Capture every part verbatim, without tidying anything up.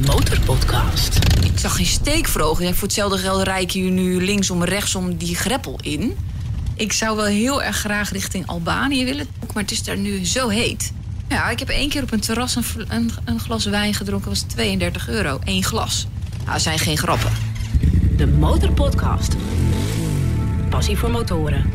Motorpodcast. Ik zag geen steek voor ogen. Voor hetzelfde geld rijd je nu linksom, rechtsom die greppel in. Ik zou wel heel erg graag richting Albanië willen. Maar het is daar nu zo heet. Ja, ik heb één keer op een terras een, een, een glas wijn gedronken. Dat was tweeëndertig euro. Eén glas. Nou, dat zijn geen grappen. De Motorpodcast. Passie voor motoren.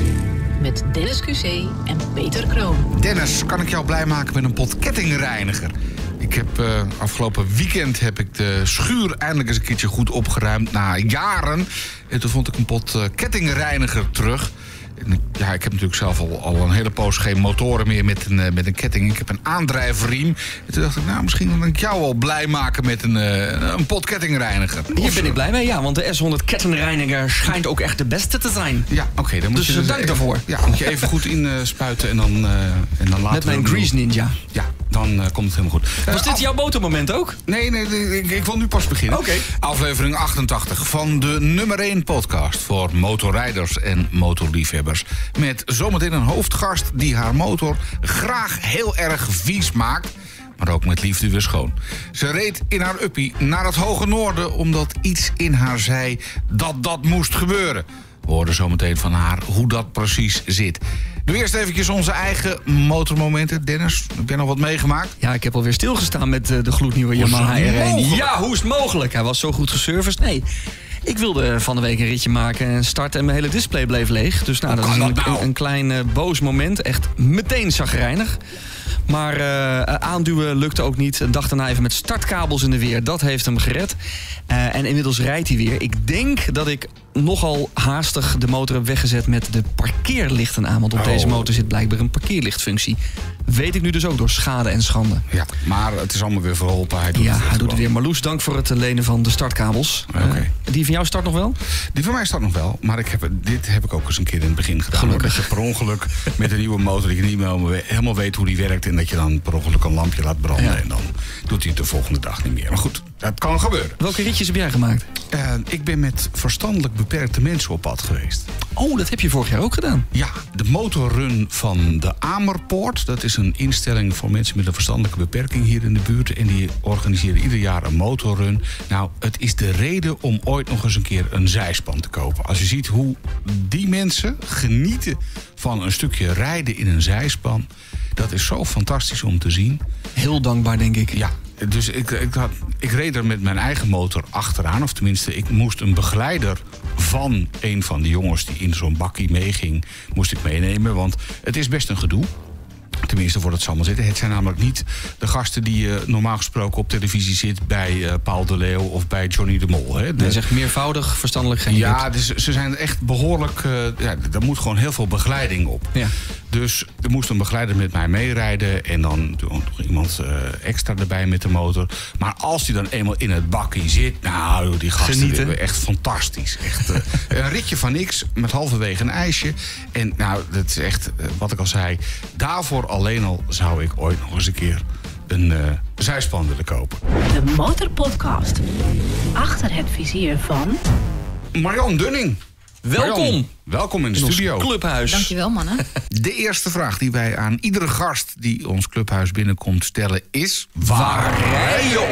Met Dennis Q C en Peter Kroon. Dennis, kan ik jou blij maken met een pot kettingreiniger? Ik heb uh, afgelopen weekend heb ik de schuur eindelijk eens een keertje goed opgeruimd na jaren. En toen vond ik een pot uh, kettingreiniger terug. En, ja, ik heb natuurlijk zelf al, al een hele poos geen motoren meer met een, uh, met een ketting. Ik heb een aandrijfriem. En toen dacht ik, nou, misschien kan ik jou wel blij maken met een, uh, een pot kettingreiniger. Hier ben ik blij mee, ja, want de S honderd kettingreiniger schijnt ook echt de beste te zijn. Ja, oké. Okay, dan moet dus je dus dank even, daarvoor. Ja, moet je even goed inspuiten en dan, uh, en dan laten Met mijn we Grease Ninja. Ja, dan uh, komt het helemaal goed. Was uh, dit af... jouw motormoment ook? Nee, nee, nee ik, ik wil nu pas beginnen. Oké. Okay. Aflevering achtentachtig van de nummer één podcast voor motorrijders en motorliefhebbers. Met zometeen een hoofdgast die haar motor graag heel erg vies maakt, maar ook met liefde weer schoon. Ze reed in haar uppie naar het hoge noorden omdat iets in haar zei dat dat moest gebeuren. We horen zometeen van haar hoe dat precies zit. Nu eerst eventjes onze eigen motormomenten. Dennis, heb jij nog wat meegemaakt? Ja, ik heb alweer stilgestaan met uh, de gloednieuwe Yamaha R één. Ja, hoe is het mogelijk? Hij was zo goed geserviced. Nee, ik wilde van de week een ritje maken en starten en mijn hele display bleef leeg. Dus nou, dat is een, een, een klein uh, boos moment. Echt meteen chagrijnig. Maar uh, aanduwen lukte ook niet. Een dag daarna even met startkabels in de weer. Dat heeft hem gered. Uh, en inmiddels rijdt hij weer. Ik denk dat ik nogal haastig de motor heb weggezet met de parkeerlichten aan. Want op oh. deze motor zit blijkbaar een parkeerlichtfunctie. Weet ik nu dus ook door schade en schande. Ja, maar het is allemaal weer verholpen. Hij doet ja, het hij doet het weer. Marloes, dank voor het lenen van de startkabels. Okay. Uh, die van jou start nog wel? Die van mij start nog wel. Maar ik heb, dit heb ik ook eens een keer in het begin gedaan. Gelukkig. Dat je per ongeluk met een nieuwe motor, dat je niet meer helemaal weet hoe die werkt. En dat je dan per ongeluk een lampje laat branden. Ja. En dan doet hij het de volgende dag niet meer. Maar goed, dat kan gebeuren. Welke ritjes heb jij gemaakt? Uh, ik ben met verstandelijk beperkte mensen op pad geweest. Oh, dat heb je vorig jaar ook gedaan? Ja, de motorrun van de Amerpoort. Dat is een instelling voor mensen met een verstandelijke beperking hier in de buurt. En die organiseren ieder jaar een motorrun. Nou, het is de reden om ooit nog eens een keer een zijspan te kopen. Als je ziet hoe die mensen genieten van een stukje rijden in een zijspan. Dat is zo fantastisch om te zien. Heel dankbaar, denk ik. Ja. Dus ik, ik, had, ik reed er met mijn eigen motor achteraan. Of tenminste, ik moest een begeleider van een van de jongens die in zo'n bakkie meeging, moest ik meenemen. Want het is best een gedoe. Tenminste, voor het zal maar zitten. Het zijn namelijk niet de gasten die uh, normaal gesproken op televisie zit bij uh, Paul de Leeuw of bij Johnny de Mol. Hè. De... Nee, zeg meervoudig, verstandelijk gehandicapt. Ja, dus ze zijn echt behoorlijk. Uh, ja, er moet gewoon heel veel begeleiding op. Ja. Dus er moest een begeleider met mij meerijden en dan nog iemand uh, extra erbij met de motor. Maar als die dan eenmaal in het bakkie zit, nou, die gasten hebben echt fantastisch. Echt uh, een ritje van niks met halverwege een ijsje. En nou, dat is echt, uh, wat ik al zei, daarvoor alleen al zou ik ooit nog eens een keer een uh, zijspan willen kopen. De Motorpodcast. Achter het vizier van Marion Dunning. Welkom. Marion, welkom in de in studio. Ons clubhuis. Dankjewel, mannen. De eerste vraag die wij aan iedere gast die ons clubhuis binnenkomt stellen is: waar rij je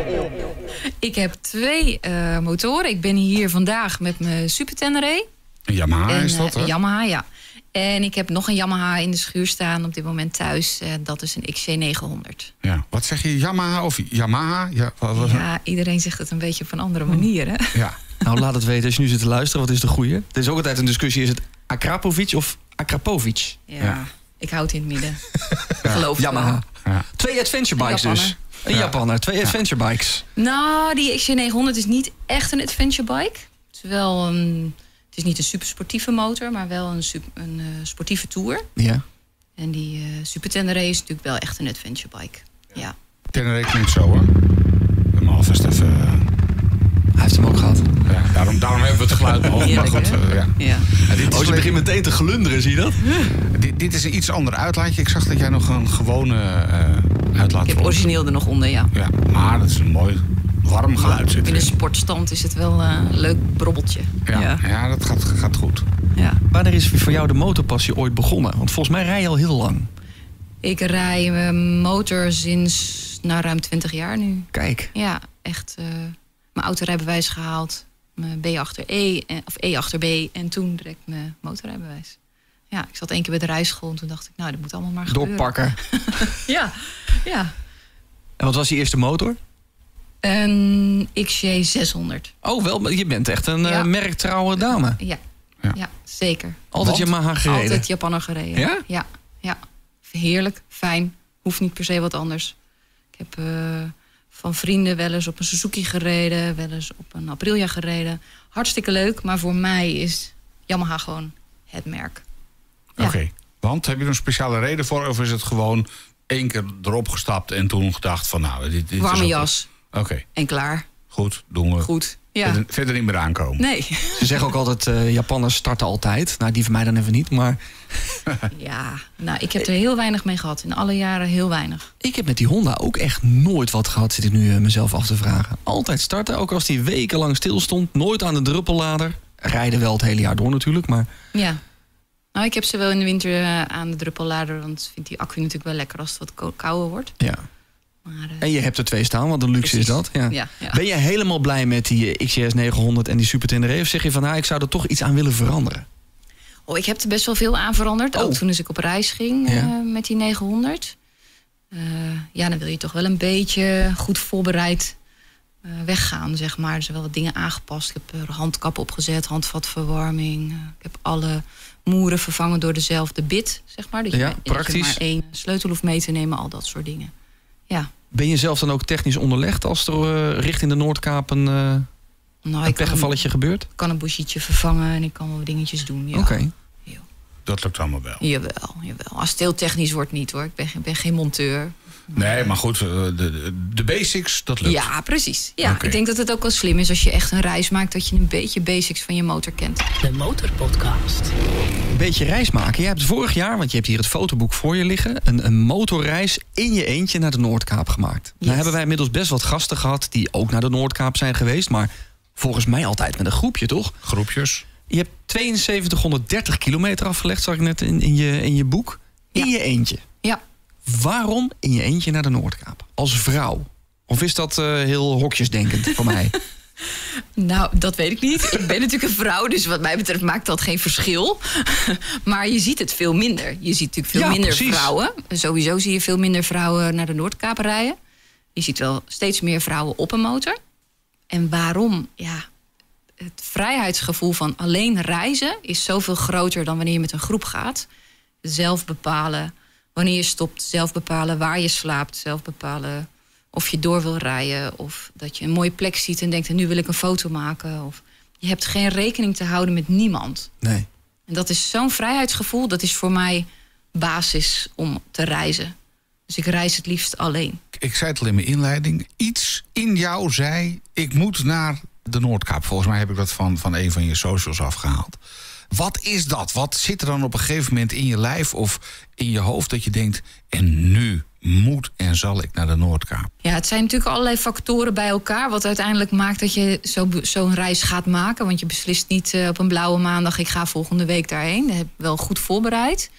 op? Ik heb twee uh, motoren. Ik ben hier vandaag met mijn Super Tenere. Een Yamaha en, is dat, hè? Een Yamaha, ja. En ik heb nog een Yamaha in de schuur staan op dit moment thuis. Uh, dat is een X C negenhonderd. Ja. Wat zeg je, Yamaha of Yamaha? Ja, wat, wat... ja, iedereen zegt het een beetje op een andere manier, hè? Ja. Nou, laat het weten als je nu zit te luisteren. Wat is de goeie? Het is ook altijd een discussie. Is het Akrapovic of Akrapovic? Ja, ja. Ik hou het in het midden. Ja. Geloof Yamaha. Ja. Twee adventure bikes dus. Een ja. Japaner, twee adventure bikes. Nou, die X C negenhonderd is niet echt een adventure bike. Het is wel een... Het is niet een super sportieve motor, maar wel een, super, een uh, sportieve tour. Ja. En die uh, Super Tenere is natuurlijk wel echt een adventure bike. Ja. Tenere klinkt zo, hè? We hebben alvast even... Uh... Hij heeft hem ook gehad. Ja, daarom, daarom hebben we het geluid nog. Heerlijk, maar goed, uh, ja. Ja. Ja, dit oh, je begint meteen te glunderen, zie je dat? Dit, dit is een iets ander uitlaatje. Ik zag dat jij nog een gewone uh, uitlaat... Ik heb origineel er nog onder, ja. Ja, maar dat is een mooi warm geluid zit in een sportstand is het wel uh, een leuk brobbeltje. Ja, ja. ja dat gaat, gaat goed. Ja. Wanneer is voor jou de motorpassie ooit begonnen? Want volgens mij rij je al heel lang. Ik rij mijn motor sinds Dus na ruim twintig jaar nu. Kijk. Ja, echt uh, mijn autorijbewijs gehaald. Mijn B achter E, of E achter B. En toen direct mijn motorrijbewijs. Ja, ik zat één keer bij de rijschool en toen dacht ik, nou, dat moet allemaal maar gebeuren. Doorpakken. ja, ja. En wat was je eerste motor? Een X J zeshonderd. Oh, wel, je bent echt een ja. uh, merktrouwe dame. Ja, ja. ja zeker. Altijd Want? Yamaha gereden? Altijd Japanner gereden. Ja? Ja, ja. Heerlijk, fijn. Hoeft niet per se wat anders. Ik heb uh, van vrienden wel eens op een Suzuki gereden. Wel eens op een Aprilia gereden. Hartstikke leuk, maar voor mij is Yamaha gewoon het merk. Ja. Oké, okay. Want heb je er een speciale reden voor? Of is het gewoon één keer erop gestapt en toen gedacht van nou... Dit, dit warme is jas. Oké. Okay. En klaar. Goed, doen we. Goed, ja. Verder, verder niet meer aankomen. Nee. Ze zeggen ook altijd, uh, Japanners starten altijd. Nou, die van mij dan even niet, maar... ja, nou, ik heb er heel weinig mee gehad. In alle jaren heel weinig. Ik heb met die Honda ook echt nooit wat gehad, zit ik nu uh, mezelf af te vragen. Altijd starten, ook als die wekenlang stil stond. Nooit aan de druppellader. Rijden wel het hele jaar door natuurlijk, maar... Ja. Nou, ik heb ze wel in de winter uh, aan de druppellader. Want ik vind die accu natuurlijk wel lekker als het wat ko- kouder wordt. Ja. Maar, uh, en je hebt er twee staan, want een luxe precies. Is dat. Ja. Ja, ja. Ben je helemaal blij met die X J S negenhonderd en die Super Tenere? Of zeg je van, nou, ik zou er toch iets aan willen veranderen? Oh, ik heb er best wel veel aan veranderd. Oh. Ook toen ik op reis ging uh, ja. met die negenhonderd. Uh, ja, dan wil je toch wel een beetje goed voorbereid uh, weggaan, zeg maar. Er zijn wel wat dingen aangepast. Ik heb er handkap opgezet, handvatverwarming. Uh, ik heb alle moeren vervangen door dezelfde bit, zeg maar. Dat je, ja, praktisch. Dat je maar één sleutel hoeft mee te nemen, al dat soort dingen. Ja. Ben je zelf dan ook technisch onderlegd als er uh, richting de Noordkaap een, uh, nou, een pechgevalletje gebeurt? Ik kan een bougietje vervangen en ik kan wel dingetjes doen. Ja. Oké. Okay. Dat lukt allemaal wel. Jawel, jawel. Als het heel technisch wordt niet hoor. Ik ben, ik ben geen monteur. Nee, maar goed, de, de, de basics, dat lukt. Ja, precies. Ja, okay. Ik denk dat het ook wel slim is als je echt een reis maakt... dat je een beetje basics van je motor kent. De Motorpodcast. Een beetje reis maken. Je hebt vorig jaar, want je hebt hier het fotoboek voor je liggen... een, een motorreis in je eentje naar de Noordkaap gemaakt. Yes. Nou hebben wij inmiddels best wat gasten gehad... die ook naar de Noordkaap zijn geweest. Maar volgens mij altijd met een groepje, toch? Groepjes. Je hebt tweeënzeventighonderddertig kilometer afgelegd, zag ik net in, in, je, in je boek. In ja. je eentje. Ja. Waarom in je eentje naar de Noordkaap? Als vrouw? Of is dat uh, heel hokjesdenkend voor mij? Nou, dat weet ik niet. Ik ben natuurlijk een vrouw, dus wat mij betreft maakt dat geen verschil. Maar je ziet het veel minder. Je ziet natuurlijk veel ja, minder precies. vrouwen. Sowieso zie je veel minder vrouwen naar de Noordkaap rijden. Je ziet wel steeds meer vrouwen op een motor. En waarom? Ja, het vrijheidsgevoel van alleen reizen is zoveel groter dan wanneer je met een groep gaat. Zelf bepalen wanneer je stopt, zelf bepalen waar je slaapt, zelf bepalen of je door wil rijden of dat je een mooie plek ziet en denkt, en nu wil ik een foto maken. Of je hebt geen rekening te houden met niemand. Nee. En dat is zo'n vrijheidsgevoel, dat is voor mij basis om te reizen. Dus ik reis het liefst alleen. Ik zei het al in mijn inleiding. Iets in jou zei, ik moet naar de Noordkaap. Volgens mij heb ik dat van, van een van je socials afgehaald. Wat is dat? Wat zit er dan op een gegeven moment in je lijf of in je hoofd dat je denkt, en nu moet en zal ik naar de Noordkaap? Ja, het zijn natuurlijk allerlei factoren bij elkaar wat uiteindelijk maakt dat je zo, zo'n reis gaat maken. Want je beslist niet uh, op een blauwe maandag, ik ga volgende week daarheen. Dat heb ik wel goed voorbereid.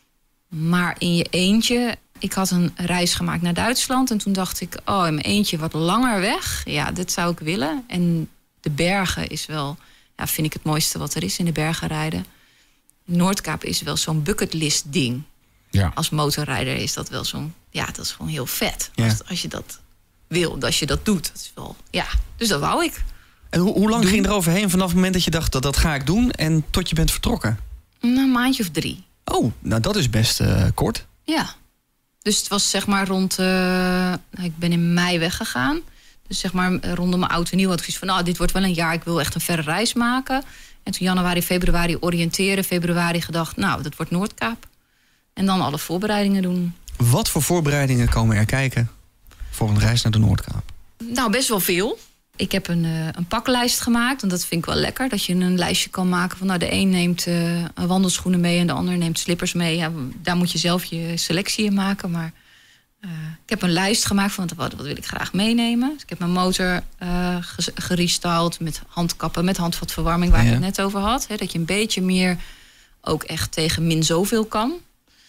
Maar in je eentje, ik had een reis gemaakt naar Duitsland en toen dacht ik, oh, in mijn eentje wat langer weg. Ja, dit zou ik willen. En de bergen is wel, ja, vind ik het mooiste wat er is, in de bergen rijden. Noordkaap is wel zo'n bucketlist ding. Ja. Als motorrijder is dat wel zo'n, ja, dat is gewoon heel vet. Ja. Als, als je dat wil, als je dat doet. Dat is wel, ja, dus dat wou ik. En hoe, hoe lang doen. ging je eroverheen vanaf het moment dat je dacht, dat dat ga ik doen en tot je bent vertrokken? Een maandje of drie. Oh, nou dat is best uh, kort. Ja. Dus het was zeg maar rond, uh, ik ben in mei weggegaan. Dus zeg maar rondom mijn oud en nieuw had ik zoiets van, nou, dit wordt wel een jaar, ik wil echt een verre reis maken. En toen januari, februari oriënteren, februari gedacht, nou, dat wordt Noordkaap. En dan alle voorbereidingen doen. Wat voor voorbereidingen komen er kijken voor een reis naar de Noordkaap? Nou, best wel veel. Ik heb een, uh, een paklijst gemaakt, en dat vind ik wel lekker. Dat je een lijstje kan maken van, nou, de een neemt uh, wandelschoenen mee en de ander neemt slippers mee. Ja, daar moet je zelf je selectie in maken, maar Uh, ik heb een lijst gemaakt van wat, wat wil ik graag meenemen. Dus ik heb mijn motor uh, gerestyled met handkappen, met handvatverwarming, waar ja. ik het net over had. Hè, dat je een beetje meer ook echt tegen min zoveel kan.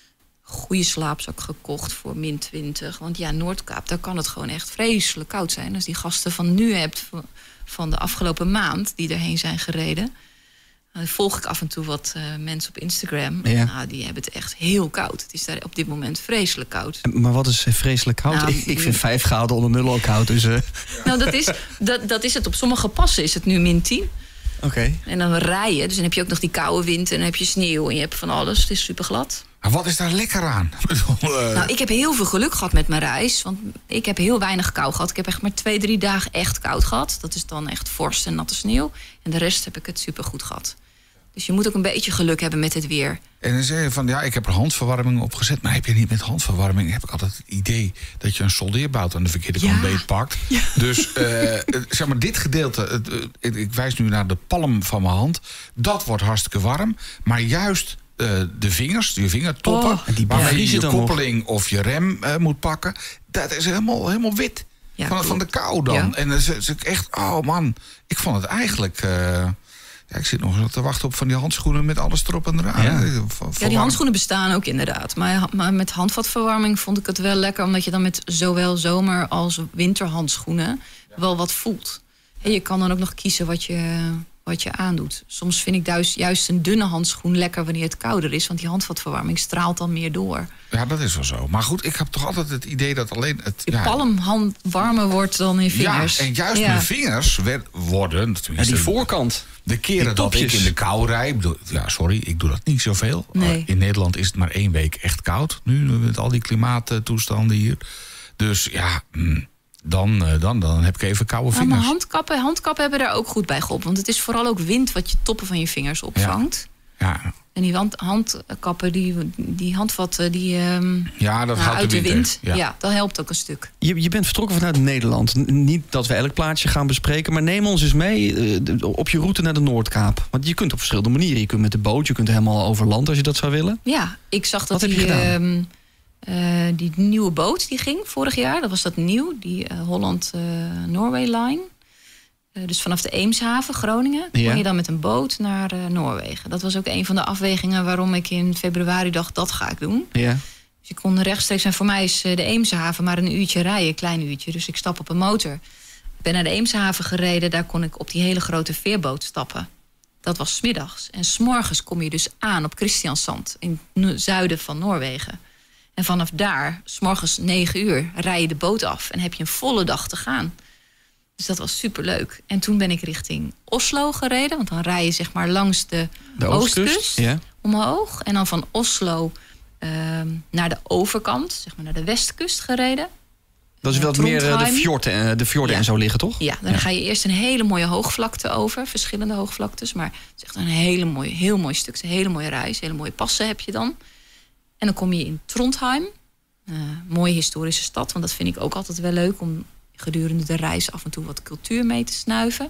goede slaapzak gekocht voor min twintig. Want ja, Noordkaap, daar kan het gewoon echt vreselijk koud zijn. Als die gasten van nu hebt, van de afgelopen maand, die erheen zijn gereden, dan volg ik af en toe wat uh, mensen op Instagram. Ja. Nou, die hebben het echt heel koud. Het is daar op dit moment vreselijk koud. Maar wat is vreselijk koud? Nou, ik, ik vind vijf graden onder nul al koud. Dus, uh... Nou, dat is, dat, dat is het. Op sommige passen is het nu min tien. Oké. Okay. En dan rij je. Dus dan heb je ook nog die koude wind en dan heb je sneeuw en je hebt van alles. Het is super glad. Maar wat is daar lekker aan? Nou, ik heb heel veel geluk gehad met mijn reis. Want ik heb heel weinig kou gehad. Ik heb echt maar twee, drie dagen echt koud gehad. Dat is dan echt vorst en natte sneeuw. En de rest heb ik het super goed gehad. Dus je moet ook een beetje geluk hebben met het weer. En dan zeg je van, ja, ik heb er handverwarming op gezet. Maar heb je niet met handverwarming? Heb ik altijd het idee dat je een soldeerbout aan de verkeerde kant ja. beet pakt. Ja. Dus uh, zeg maar, dit gedeelte, uh, ik wijs nu naar de palm van mijn hand. Dat wordt hartstikke warm. Maar juist uh, de vingers, je vingertoppen, oh, die waarmee je je dan koppeling nog. of je rem uh, moet pakken. Dat is helemaal, helemaal wit. Ja, van, van de kou dan. Ja. En dan is het echt, oh man, ik vond het eigenlijk... Uh, Ja, ik zit nog te wachten op van die handschoenen met alles erop en eraan. Ja, ja die handschoenen bestaan ook inderdaad. Maar, maar met handvatverwarming vond ik het wel lekker, omdat je dan met zowel zomer- als winterhandschoenen wel wat voelt. En je kan dan ook nog kiezen wat je, wat je aandoet. Soms vind ik juist, juist een dunne handschoen lekker wanneer het kouder is, want die handvatverwarming straalt dan meer door. Ja, dat is wel zo. Maar goed, ik heb toch altijd het idee dat alleen het... Je ja, palmhand warmer wordt dan in vingers. Ja, en juist ja. mijn vingers werd, worden... Ja, die voorkant. De keren dat ik in de kou rijd... Ja, sorry, ik doe dat niet zoveel. Nee. In Nederland is het maar één week echt koud. Nu, met al die klimaattoestanden hier. Dus ja, dan, dan, dan heb ik even koude Nou, vingers. maar handkappen, handkappen hebben daar ook goed bij geholpen. Want het is vooral ook wind wat je toppen van je vingers opvangt. Ja. Ja. En die hand, handkappen, die, die handvatten, die um, ja, dat nou, houdt uit de, de wind. Ja. Ja, dat helpt ook een stuk. Je, je bent vertrokken vanuit Nederland. N- niet dat we elk plaatje gaan bespreken, maar neem ons eens mee uh, op je route naar de Noordkaap. Want je kunt op verschillende manieren. Je kunt met de boot, je kunt helemaal over land als je dat zou willen. Ja, ik zag dat Wat die, heb je gedaan? um, uh, die nieuwe boot die ging vorig jaar. Dat was dat nieuw, die uh, Holland-Norway uh, Line. Uh, dus vanaf de Eemshaven, Groningen, Ja. kon je dan met een boot naar uh, Noorwegen. Dat was ook een van de afwegingen waarom ik in februari dacht, dat ga ik doen. Ja. Dus ik kon rechtstreeks, en voor mij is de Eemshaven maar een uurtje rijden, een klein uurtje. Dus ik stap op een motor. Ik ben naar de Eemshaven gereden, daar kon ik op die hele grote veerboot stappen. Dat was 's middags. En 's morgens kom je dus aan op Kristiansand, in het zuiden van Noorwegen. En vanaf daar, 's morgens negen uur, rij je de boot af en heb je een volle dag te gaan. Dus dat was superleuk. En toen ben ik richting Oslo gereden, want dan rij je zeg maar langs de, De oostkust, oostkust, ja. omhoog. En dan van Oslo uh, naar de overkant, zeg maar naar de westkust gereden. Dat is wel Uh, meer uh, de Trondheim. fjorden, de fjorden Ja. en zo liggen, toch? Ja, dan Ja. ga je eerst een hele mooie hoogvlakte over. Verschillende hoogvlaktes. Maar het is echt een hele mooie, heel mooi stuk. Het is een hele mooie reis. Hele mooie passen heb je dan. En dan kom je in Trondheim. Uh, mooie historische stad. Want dat vind ik ook altijd wel leuk. Om gedurende de reis af en toe wat cultuur mee te snuiven.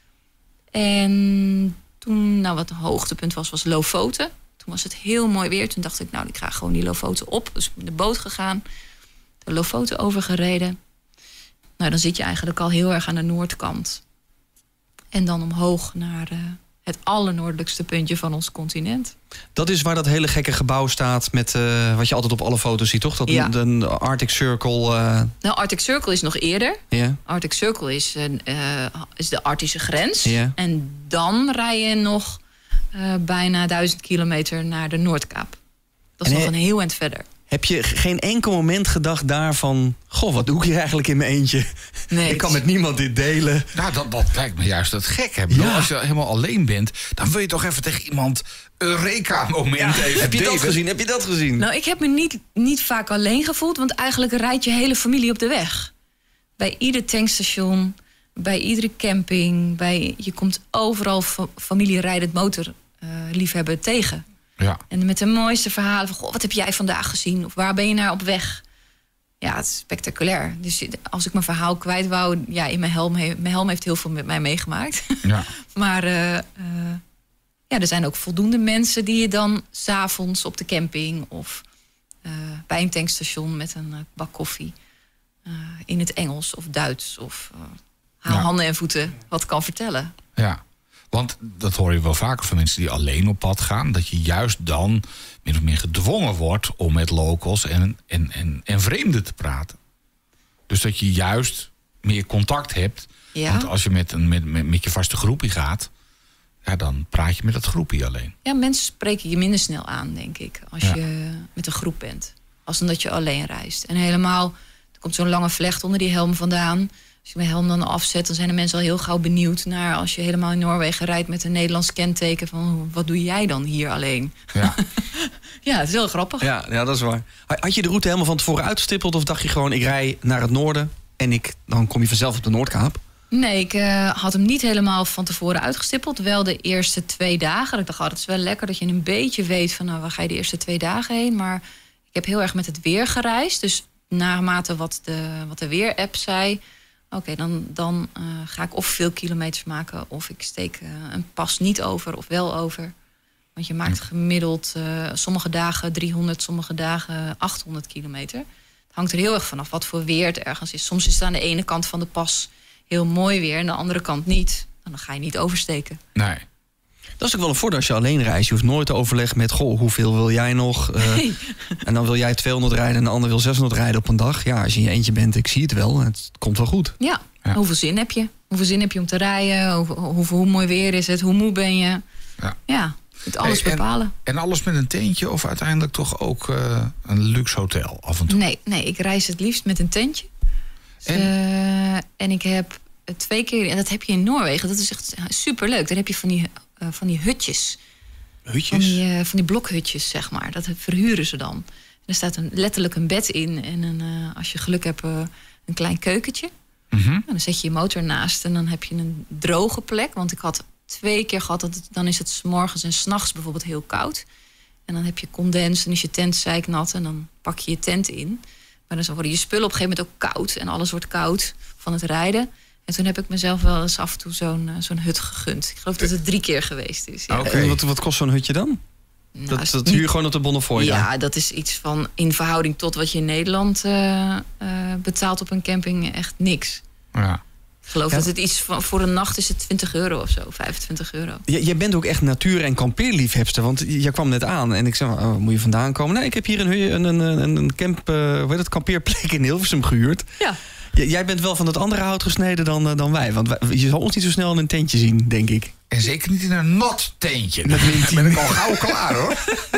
En toen, nou wat een hoogtepunt was, was Lofoten. Toen was het heel mooi weer. Toen dacht ik, nou ik ga gewoon die Lofoten op. Dus ik ben met de boot gegaan. De Lofoten overgereden. Nou, dan zit je eigenlijk al heel erg aan de noordkant. En dan omhoog naar uh, het allernoordelijkste puntje van ons continent. Dat is waar dat hele gekke gebouw staat met uh, wat je altijd op alle foto's ziet, toch? Dat Ja. de, de Arctic Circle. Uh, Nou, Arctic Circle is nog eerder. ja. Arctic Circle is, een, uh, is de Arctische grens. Ja. En dan rij je nog uh, bijna duizend kilometer naar de Noordkaap. Dat is En nog he- een heel eind verder. Heb je geen enkel moment gedacht daarvan, goh, wat doe ik hier eigenlijk in mijn eentje? Nee, ik kan het met niemand dit delen. Nou, dat, dat lijkt me juist het gek. Hè? Bedoel, Ja. Als je helemaal alleen bent, dan wil je toch even tegen iemand Eureka-moment even Heb je dat delen. gezien? Heb je dat gezien? Nou, ik heb me niet, niet vaak alleen gevoeld, want eigenlijk rijdt je hele familie op de weg. Bij ieder tankstation, bij iedere camping, bij, je komt overal fa- familierijdend motorliefhebber uh, tegen. Ja. En met de mooiste verhalen van, goh, wat heb jij vandaag gezien? Of waar ben je naar op weg? Ja, het is spectaculair. Dus als ik mijn verhaal kwijt wou, ja, in mijn helm, he- mijn helm heeft heel veel met mij meegemaakt. Ja. Maar uh, uh, ja, er zijn ook voldoende mensen die je dan 's avonds op de camping of uh, bij een tankstation met een uh, bak koffie uh, in het Engels of Duits of uh, haal Ja. handen en voeten wat kan vertellen. Ja. Want dat hoor je wel vaker van mensen die alleen op pad gaan. Dat je juist dan min of meer gedwongen wordt om met locals en, en, en, en vreemden te praten. Dus dat je juist meer contact hebt. Ja. Want als je met, een, met, met, met je vaste groepie gaat, ja, dan praat je met dat groepie alleen. Ja, mensen spreken je minder snel aan, denk ik, als ja. je met een groep bent. Als dan dat je alleen reist. En helemaal, er komt zo'n lange vlecht onder die helm vandaan. Als je mijn helm dan afzet, dan zijn de mensen al heel gauw benieuwd naar, als je helemaal in Noorwegen rijdt met een Nederlands kenteken, van wat doe jij dan hier alleen? Ja, ja, het is heel grappig. Ja, ja, dat is waar. Had je de route helemaal van tevoren uitgestippeld, of dacht je gewoon, ik rij naar het noorden en ik, dan kom je vanzelf op de Noordkaap? Nee, ik uh, had hem niet helemaal van tevoren uitgestippeld. Wel de eerste twee dagen. Ik dacht, oh, het is wel lekker dat je een beetje weet van, nou, waar ga je de eerste twee dagen heen? Maar ik heb heel erg met het weer gereisd. Dus naarmate wat de, wat de weer-app zei, oké, okay, dan, dan uh, ga ik of veel kilometers maken, of ik steek uh, een pas niet over of wel over. Want je maakt gemiddeld uh, sommige dagen driehonderd, sommige dagen achthonderd kilometer. Het hangt er heel erg vanaf wat voor weer het ergens is. Soms is het aan de ene kant van de pas heel mooi weer, en de andere kant niet. Dan ga je niet oversteken. Nee. Dat is ook wel een voordeel als je alleen reist. Je hoeft nooit te overleggen met, goh, hoeveel wil jij nog? Uh, nee. En dan wil jij tweehonderd rijden en de ander wil zeshonderd rijden op een dag. Ja, als je in je eentje bent, ik zie het wel. Het komt wel goed. Ja, ja. Hoeveel zin heb je? Hoeveel zin heb je om te rijden? Hoe, hoe, hoe mooi weer is het? Hoe moe ben je? Ja, ja het alles hey, en, bepalen. En alles met een tentje of uiteindelijk toch ook uh, een luxe hotel af en toe? Nee, nee, ik reis het liefst met een tentje. Dus, en? Uh, en ik heb twee keer, en dat heb je in Noorwegen, dat is echt superleuk. Dan heb je van die, uh, van die hutjes. Hutjes? Van die, uh, van die blokhutjes, zeg maar. Dat verhuren ze dan. En er staat een, letterlijk een bed in. En een, uh, als je geluk hebt, uh, een klein keukentje. Mm-hmm. En dan zet je je motor naast en dan heb je een droge plek. Want ik had twee keer gehad, dat het, dan is het 's morgens en 's nachts bijvoorbeeld heel koud. En dan heb je condens en is je tent zeiknat en dan pak je je tent in. Maar dan worden je spullen op een gegeven moment ook koud. En alles wordt koud van het rijden. En toen heb ik mezelf wel eens af en toe zo'n, uh, zo'n hut gegund. Ik geloof dat het drie keer geweest is. Ja. Oké, okay. wat, wat kost zo'n hutje dan? Nou, dat dat huur je gewoon op de Bonnefoy? Ja, ja, dat is iets van in verhouding tot wat je in Nederland uh, uh, betaalt op een camping echt niks. Ja. Ik geloof ja. dat het iets van, voor een nacht is het twintig euro of zo, vijfentwintig euro. J- jij bent ook echt natuur- en kampeerliefhebster, want jij kwam net aan en ik zei, oh, waar moet je vandaan komen? Nee, ik heb hier een, een, een, een camp, uh, hoe heet het, kampeerplek in Hilversum gehuurd. Ja. J- jij bent wel van het andere hout gesneden dan, uh, dan wij, want wij, je zal ons niet zo snel in een tentje zien, denk ik. En zeker niet in een nat tentje. Dan ben ik al gauw klaar, hoor.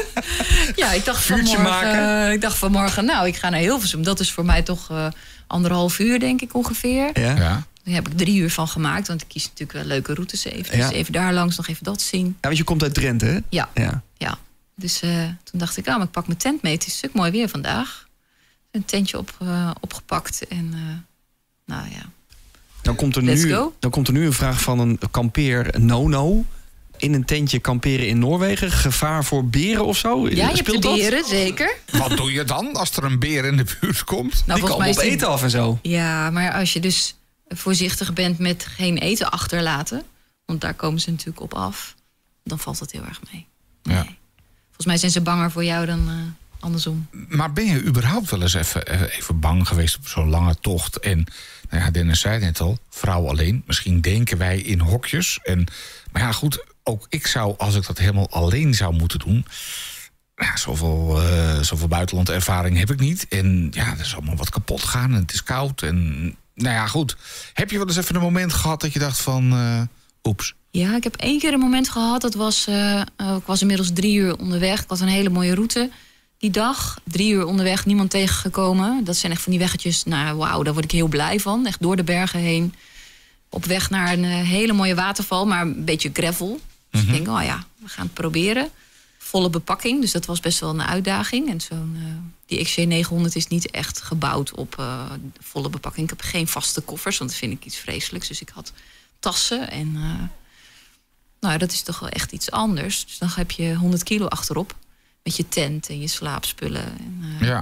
Ja, ik dacht, vanmorgen, uh, ik dacht vanmorgen, nou, ik ga naar Hilversum. Dat is voor mij toch uh, anderhalf uur, denk ik, ongeveer. Ja. Ja. Daar heb ik drie uur van gemaakt, want ik kies natuurlijk wel leuke routes even. Ja. Dus even daar langs, nog even dat zien. Ja, want je komt uit Drenthe, hè? Ja, ja. ja. Dus uh, toen dacht ik, ah, maar ik pak mijn tent mee. Het is een stuk mooi weer vandaag. Een tentje op, uh, opgepakt en uh, nou ja. Dan komt, er nu, dan komt er nu een vraag van een kampeer Nono. In een tentje kamperen in Noorwegen. Gevaar voor beren of zo? Ja, je Speelt hebt de beren, dat? Zeker. Wat doe je dan als er een beer in de buurt komt? Nou, die komen op eten die... af en zo. Ja, maar als je dus voorzichtig bent met geen eten achterlaten, want daar komen ze natuurlijk op af, dan valt dat heel erg mee. Nee. Ja. Volgens mij zijn ze banger voor jou dan uh, andersom. Maar ben je überhaupt wel eens even, even bang geweest op zo'n lange tocht? En nou ja, Dennis zei net al, vrouw alleen. Misschien denken wij in hokjes. En, maar ja, goed, ook ik zou, als ik dat helemaal alleen zou moeten doen, ja, zoveel, uh, zoveel buitenlandervaring heb ik niet. En ja, er is allemaal wat kapot gaan en het is koud. En nou ja, goed. Heb je wel eens even een moment gehad dat je dacht van, uh, oeps? Ja, ik heb één keer een moment gehad. Dat was, uh, uh, ik was inmiddels drie uur onderweg. Ik had een hele mooie route die dag. Drie uur onderweg, niemand tegengekomen. Dat zijn echt van die weggetjes, nou wauw, daar word ik heel blij van. Echt door de bergen heen. Op weg naar een uh, hele mooie waterval, maar een beetje gravel. Dus mm-hmm. ik denk, oh ja, we gaan het proberen. Volle bepakking, dus dat was best wel een uitdaging. En zo'n, uh, die X C negenhonderd is niet echt gebouwd op uh, volle bepakking. Ik heb geen vaste koffers, want dat vind ik iets vreselijks. Dus ik had tassen en uh, nou, dat is toch wel echt iets anders. Dus dan heb je honderd kilo achterop met je tent en je slaapspullen. En, uh, ja.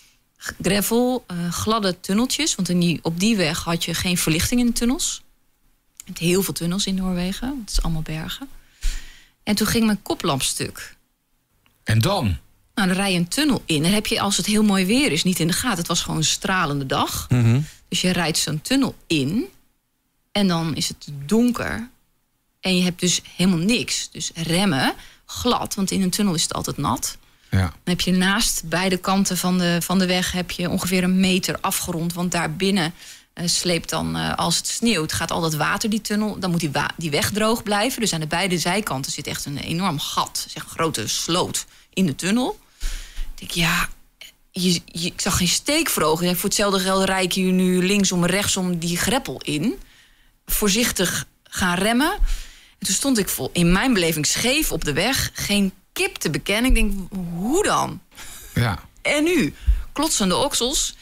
Gravel, uh, gladde tunneltjes, want in die, op die weg had je geen verlichting in de tunnels. Met heel veel tunnels in Noorwegen, het is allemaal bergen. En toen ging mijn koplamp stuk. En dan? Nou, dan rij je een tunnel in. Dan heb je, als het heel mooi weer is, niet in de gaten. Het was gewoon een stralende dag. Mm-hmm. Dus je rijdt zo'n tunnel in. En dan is het donker. En je hebt dus helemaal niks. Dus remmen, glad, want in een tunnel is het altijd nat. Ja. Dan heb je naast beide kanten van de, van de weg heb je ongeveer een meter afgerond. Want daarbinnen uh, sleept dan, uh, als het sneeuwt, gaat al dat water die tunnel. Dan moet die, wa- die weg droog blijven. Dus aan de beide zijkanten zit echt een enorm gat. Zeg een grote sloot in de tunnel. Ik denk, ja, je, je, ik zag geen steek voor ogen. Voor hetzelfde geld rijd je nu linksom, rechtsom die greppel in. Voorzichtig gaan remmen. En toen stond ik vol, in mijn beleving scheef op de weg. Geen kip te bekennen. Ik denk, hoe dan? Ja. En nu? Klotsende oksels.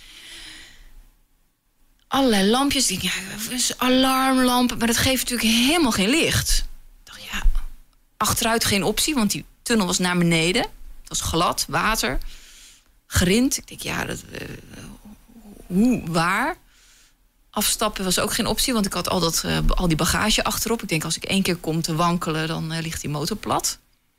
Allerlei lampjes. Ik denk, ja, alarmlampen. Maar dat geeft natuurlijk helemaal geen licht. Ik dacht, ja, achteruit geen optie. Want die tunnel was naar beneden. Het was glad, water. Grind. Ik denk, ja, dat, uh, hoe, waar? Afstappen was ook geen optie, want ik had al, dat, uh, al die bagage achterop. Ik denk, als ik één keer kom te wankelen, dan uh, ligt die motor plat.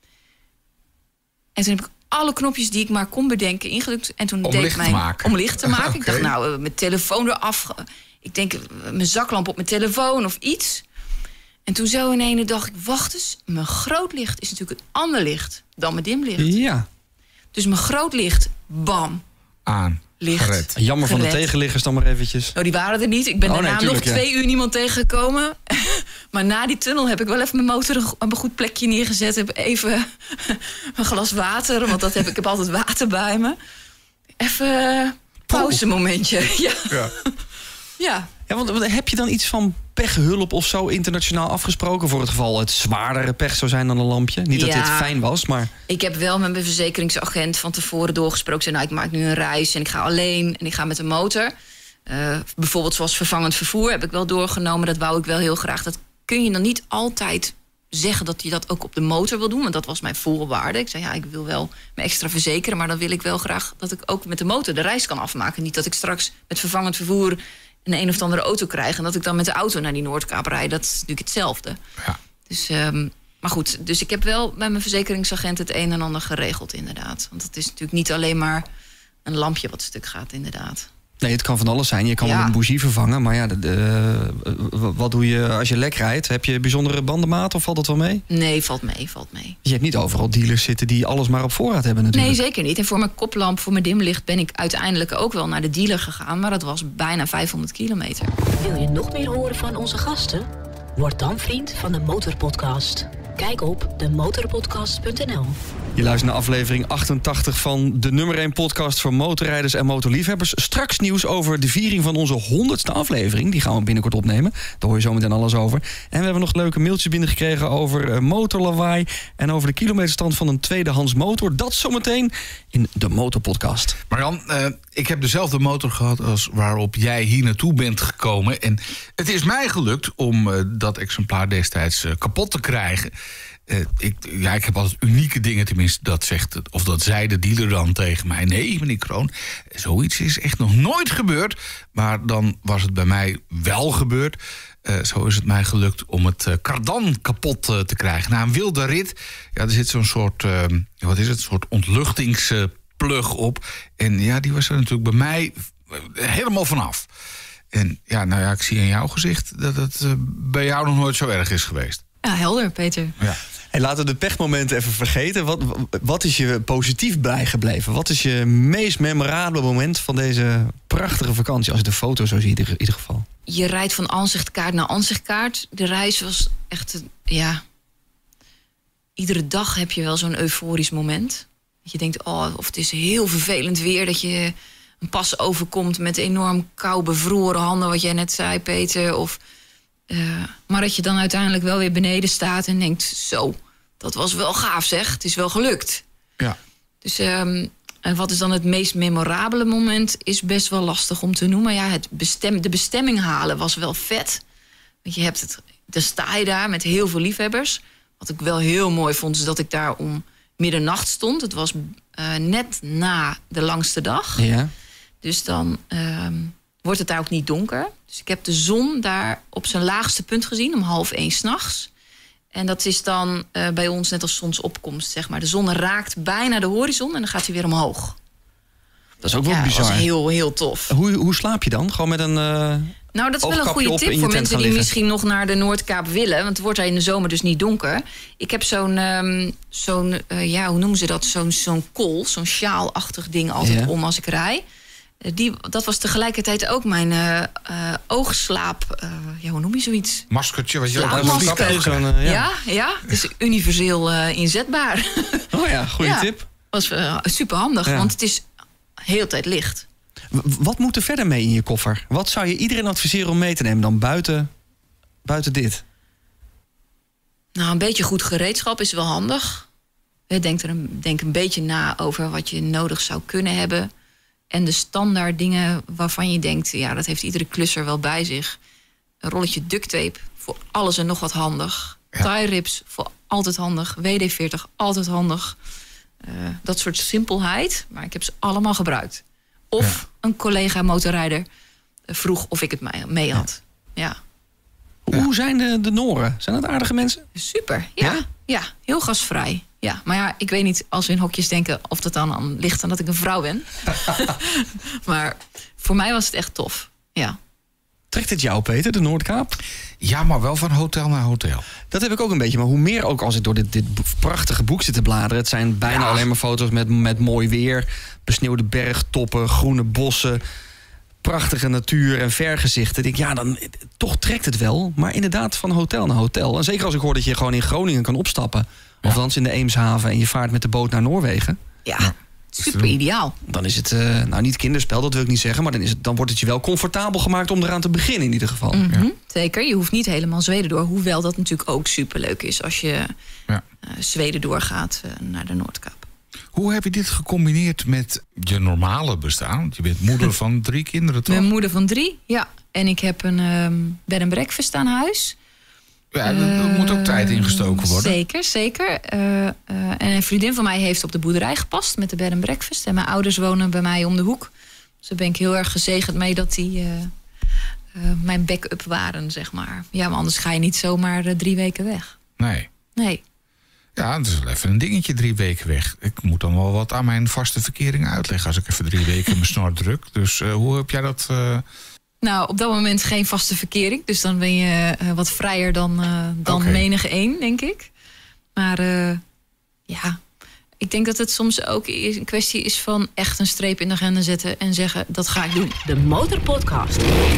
En toen heb ik alle knopjes die ik maar kon bedenken ingedrukt. En toen om deed licht mijn, te maken. Om licht te maken. Okay. Ik dacht, nou, uh, mijn telefoon eraf. Ik denk, uh, mijn zaklamp op mijn telefoon of iets. En toen zo in ene dacht ik, wacht eens. Mijn groot licht is natuurlijk een ander licht dan mijn dimlicht. Ja. Dus mijn groot licht, bam. Aan. Licht. Gered. Jammer van de Gered. tegenliggers dan maar eventjes. Nou, die waren er niet. Ik ben Oh, daarna nee, tuurlijk, nog ja. twee uur niemand tegengekomen. Maar na die tunnel heb ik wel even mijn motor een, een goed plekje neergezet. Heb even een glas water, want dat heb, ik heb altijd water bij me. Even uh, pauzemomentje. Ja. Ja. Ja. Ja, want want heb je dan iets van pechhulp of zo internationaal afgesproken? Voor het geval het zwaardere pech zou zijn dan een lampje. Niet dat Ja. dit fijn was, maar... Ik heb wel met mijn verzekeringsagent van tevoren doorgesproken. Ik zei, nou, ik maak nu een reis en ik ga alleen en ik ga met een motor. Uh, bijvoorbeeld zoals vervangend vervoer heb ik wel doorgenomen. Dat wou ik wel heel graag. Dat kun je dan niet altijd zeggen dat je dat ook op de motor wil doen. Want dat was mijn voorwaarde. Ik zei, ja, ik wil wel me extra verzekeren. Maar dan wil ik wel graag dat ik ook met de motor de reis kan afmaken. Niet dat ik straks met vervangend vervoer een een of andere auto krijg. En dat ik dan met de auto naar die Noordkaap rijd. Dat is natuurlijk hetzelfde. Ja. Dus, um, maar goed, dus ik heb wel bij mijn verzekeringsagent het een en ander geregeld, inderdaad. Want het is natuurlijk niet alleen maar een lampje wat stuk gaat, inderdaad. Nee, het kan van alles zijn. Je kan Ja. wel een bougie vervangen. Maar ja, de, de, wat doe je als je lek rijdt? Heb je bijzondere bandenmaat of valt dat wel mee? Nee, valt mee, valt mee. Je hebt niet overal dealers zitten die alles maar op voorraad hebben natuurlijk. Nee, zeker niet. En voor mijn koplamp, voor mijn dimlicht ben ik uiteindelijk ook wel naar de dealer gegaan. Maar dat was bijna vijfhonderd kilometer. Wil je nog meer horen van onze gasten? Word dan vriend van de Motorpodcast. Kijk op de motorpodcast punt n l. Je luistert naar aflevering achtentachtig van de nummer één podcast voor motorrijders en motorliefhebbers. Straks nieuws over de viering van onze honderdste aflevering. Die gaan we binnenkort opnemen. Daar hoor je zo meteen alles over. En we hebben nog leuke mailtjes binnengekregen over uh, motorlawaai en over de kilometerstand van een tweedehands motor. Dat zometeen in de Motorpodcast. Marjan, uh, ik heb dezelfde motor gehad als waarop jij hier naartoe bent gekomen. En het is mij gelukt om uh, dat exemplaar destijds uh, kapot te krijgen. Uh, ik, ja, ik heb altijd unieke dingen, tenminste, dat zegt het. Of dat zei de dealer dan tegen mij. Nee, meneer Kroon, zoiets is echt nog nooit gebeurd. Maar dan was het bij mij wel gebeurd. Uh, zo is het mij gelukt om het uh, kardan kapot uh, te krijgen. Na een wilde rit, ja, er zit zo'n soort, uh, wat is het, een soort ontluchtingsplug op. En ja, die was er natuurlijk bij mij helemaal vanaf. En ja, nou ja, ik zie in jouw gezicht dat het uh, bij jou nog nooit zo erg is geweest. Ja, helder, Peter. Ja. Hey, laten we de pechmomenten even vergeten. Wat, wat is je positief bijgebleven? Wat is je meest memorabele moment van deze prachtige vakantie? Als je de foto zo ziet, in ieder geval. Je rijdt van aanzichtkaart naar aanzichtkaart. De reis was echt, ja... Iedere dag heb je wel zo'n euforisch moment. Dat je denkt, oh, of het is heel vervelend weer... dat je een pas overkomt met enorm kou bevroren handen... wat jij net zei, Peter. Of, uh, maar dat je dan uiteindelijk wel weer beneden staat en denkt... zo, dat was wel gaaf, zeg. Het is wel gelukt. Ja. Dus um, en wat is dan het meest memorabele moment... is best wel lastig om te noemen. Ja, het bestem, de bestemming halen was wel vet. Want je hebt het, dan sta je daar met heel veel liefhebbers. Wat ik wel heel mooi vond, is dat ik daar om middernacht stond. Het was uh, net na de langste dag. Ja. Dus dan um, wordt het daar ook niet donker. Dus ik heb de zon daar op zijn laagste punt gezien... om half één 's nachts. En dat is dan uh, bij ons net als zonsopkomst, zeg maar. De zon raakt bijna de horizon en dan gaat hij weer omhoog. Dat is ook wel ja, bizar. Dat was heel, heel tof. Hoe, hoe slaap je dan? Gewoon met een... Uh... Nou, dat is wel een oogkapje goede op tip in je voor tent mensen gaan die liggen. misschien nog naar de Noordkaap willen. Want het wordt daar in de zomer dus niet donker. Ik heb zo'n, um, zo'n uh, ja, hoe noemen ze dat? Zo'n, zo'n kool, zo'n sjaalachtig ding altijd Ja. om als ik rij. Uh, die, dat was tegelijkertijd ook mijn uh, uh, oogslaap... Uh, ja, hoe noem je zoiets? Maskertje, wat je ook Slaapmasker. op de kap Zo'n, hebt. uh, ja. Ja, ja, het is universeel uh, inzetbaar. Oh ja, goede Ja. tip. was uh, super handig, Ja. want het is heel tijd licht. W- Wat moet er verder mee in je koffer? Wat zou je iedereen adviseren om mee te nemen dan buiten, buiten dit? Nou, een beetje goed gereedschap is wel handig. Denk, er een, denk een beetje na over wat je nodig zou kunnen hebben. En de standaard dingen waarvan je denkt... ja, dat heeft iedere klusser wel bij zich. Een rolletje duct tape, voor alles en nog wat handig. Ja. Tie rips, voor altijd handig. W D veertig, altijd handig. Uh, dat soort simpelheid, maar ik heb ze allemaal gebruikt. Of Ja. een collega motorrijder vroeg of ik het mee- mee had. Ja. Hoe Ja. zijn de, de Noren? Zijn dat aardige mensen? Super, ja. Ja? Ja, heel gastvrij. Ja, maar ja, ik weet niet als we in hokjes denken of dat dan aan ligt aan dat ik een vrouw ben. Maar voor mij was het echt tof. Ja. Trekt het jou, Peter, de Noordkaap? Ja, maar wel van hotel naar hotel. Dat heb ik ook een beetje. Maar hoe meer ook als ik door dit, dit bo- prachtige boek zit te bladeren. Het zijn bijna Ja. alleen maar foto's met, met mooi weer. Besneeuwde bergtoppen, groene bossen. Prachtige natuur en vergezichten. Ik denk, ja, dan toch trekt het wel. Maar inderdaad, van hotel naar hotel. En zeker als ik hoor dat je gewoon in Groningen kan opstappen. Ja. Of dan in de Eemshaven en je vaart met de boot naar Noorwegen. Ja, Ja. super ideaal. Dan is het, uh, nou niet kinderspel, dat wil ik niet zeggen. Maar dan, is het, dan wordt het je wel comfortabel gemaakt om eraan te beginnen in ieder geval. Mhm, zeker, je hoeft niet helemaal Zweden door. Hoewel dat natuurlijk ook superleuk is als je Ja. uh, Zweden doorgaat uh, naar de Noordkaap. Hoe heb je dit gecombineerd met je normale bestaan? Want je bent moeder van drie kinderen, toch? Mijn moeder van drie, ja. En ik heb een um, bed and breakfast aan huis. Ja, er moet ook tijd ingestoken worden. Zeker, zeker. Uh, uh, en een vriendin van mij heeft op de boerderij gepast met de bed and breakfast. En mijn ouders wonen bij mij om de hoek. Dus daar ben ik heel erg gezegend mee dat die uh, uh, mijn backup waren, zeg maar. Ja, maar anders ga je niet zomaar uh, drie weken weg. Nee. Nee. Ja, dat is wel even een dingetje, drie weken weg. Ik moet dan wel wat aan mijn vaste verkering uitleggen... als ik even drie weken mijn snor druk. Dus uh, hoe heb jij dat... Uh... Nou, op dat moment geen vaste verkering. Dus dan ben je uh, wat vrijer dan, uh, dan Okay. menige één, denk ik. Maar uh, ja, ik denk dat het soms ook een kwestie is van echt een streep in de agenda zetten en zeggen, dat ga ik doen. De Motorpodcast.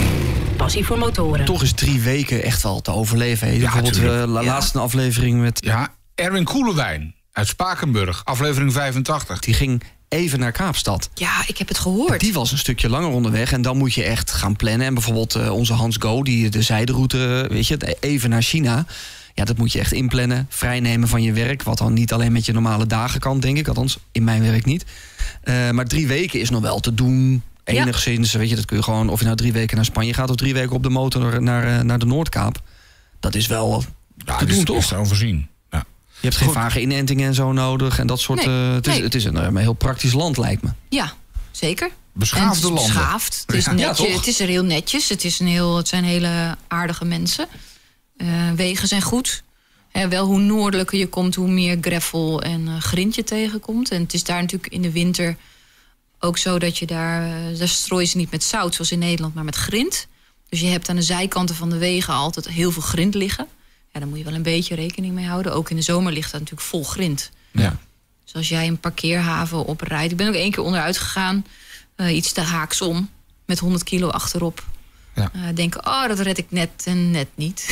Passie voor motoren. Toch is drie weken echt wel te overleven. Hè? Ja, Bijvoorbeeld tuurlijk. de la- Ja. laatste aflevering met... Ja, Erwin Koelewijn uit Spakenburg, aflevering vijfentachtig. Die ging even naar Kaapstad. Ja, ik heb het gehoord. Die was een stukje langer onderweg. En dan moet je echt gaan plannen. En bijvoorbeeld uh, onze Hans Go, die de zijderoute, weet je, even naar China. Ja, dat moet je echt inplannen. Vrijnemen van je werk. Wat dan niet alleen met je normale dagen kan, denk ik. Althans, in mijn werk niet. Uh, maar drie weken is nog wel te doen. Enigszins, ja. Weet je, dat kun je gewoon... Of je nou drie weken naar Spanje gaat of drie weken op de motor naar, uh, naar de Noordkaap. Dat is wel Ja, te dus doen, toch? is te overzien. Ja. Je hebt geen vage inentingen en zo nodig. En dat soort... Nee, uh, het, is, nee. het is een, een heel praktisch land, lijkt me. Ja, zeker. Beschaafde En het is landen. beschaafd. Het is, Ja. netje, Ja, toch? het is er heel netjes. Het, is een heel, het zijn hele aardige mensen. Uh, wegen zijn goed. Uh, wel hoe noordelijker je komt, hoe meer gravel en uh, grind je tegenkomt. En het is daar natuurlijk in de winter ook zo dat je daar... Uh, daar strooien ze niet met zout, zoals in Nederland, maar met grind. Dus je hebt aan de zijkanten van de wegen altijd heel veel grind liggen. Ja, daar moet je wel een beetje rekening mee houden. Ook in de zomer ligt dat natuurlijk vol grind. Ja. Dus als jij een parkeerhaven oprijdt... Ik ben ook één keer onderuit gegaan. Uh, iets te haaksom. Met honderd kilo achterop. Ja. Uh, denken, oh, dat red ik net en net niet.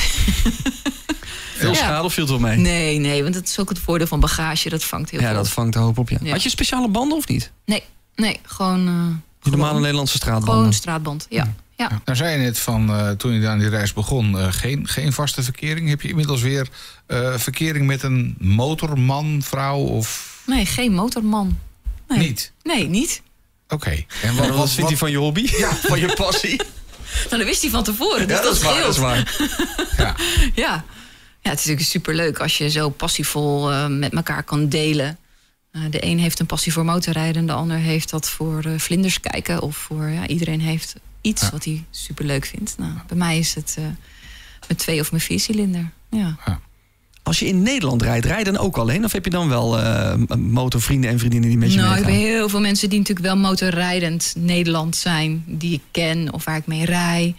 Veel Ja. schade of viel het wel mee? Nee, nee, want dat is ook het voordeel van bagage. Dat vangt heel Ja, veel. dat vangt de hoop op, ja. Ja. Had je speciale banden of niet? Nee, nee, gewoon... Uh, De normale gewoon, Nederlandse straatbanden? gewoon straatband, ja. ja. Ja. Nou zei je net van, uh, toen je aan die reis begon... Uh, geen, geen vaste verkering. Heb je inmiddels weer uh, verkering met een motorman, vrouw of... Nee, geen motorman. Nee. Niet? Nee, niet. Oké. Okay. En Wat, wat vindt hij van je hobby? Ja. Van je passie? Nou, dat wist hij van tevoren. Dus Ja, dat, dat is waar, dat scheelt. is waar. Ja. Ja. Ja, het is natuurlijk superleuk als je zo passievol uh, met elkaar kan delen. Uh, de een heeft een passie voor motorrijden... en de ander heeft dat voor uh, vlinders kijken. Of voor, ja, iedereen heeft iets Ja. wat hij superleuk vindt. Nou, bij mij is het uh, mijn twee- of mijn viercilinder. Ja. Ja. Als je in Nederland rijdt, rij je dan ook alleen? Of heb je dan wel uh, motorvrienden en vriendinnen die met je Nou, ik meegaan? heb heel veel mensen die natuurlijk wel motorrijdend Nederland zijn. Die ik ken of waar ik mee rij.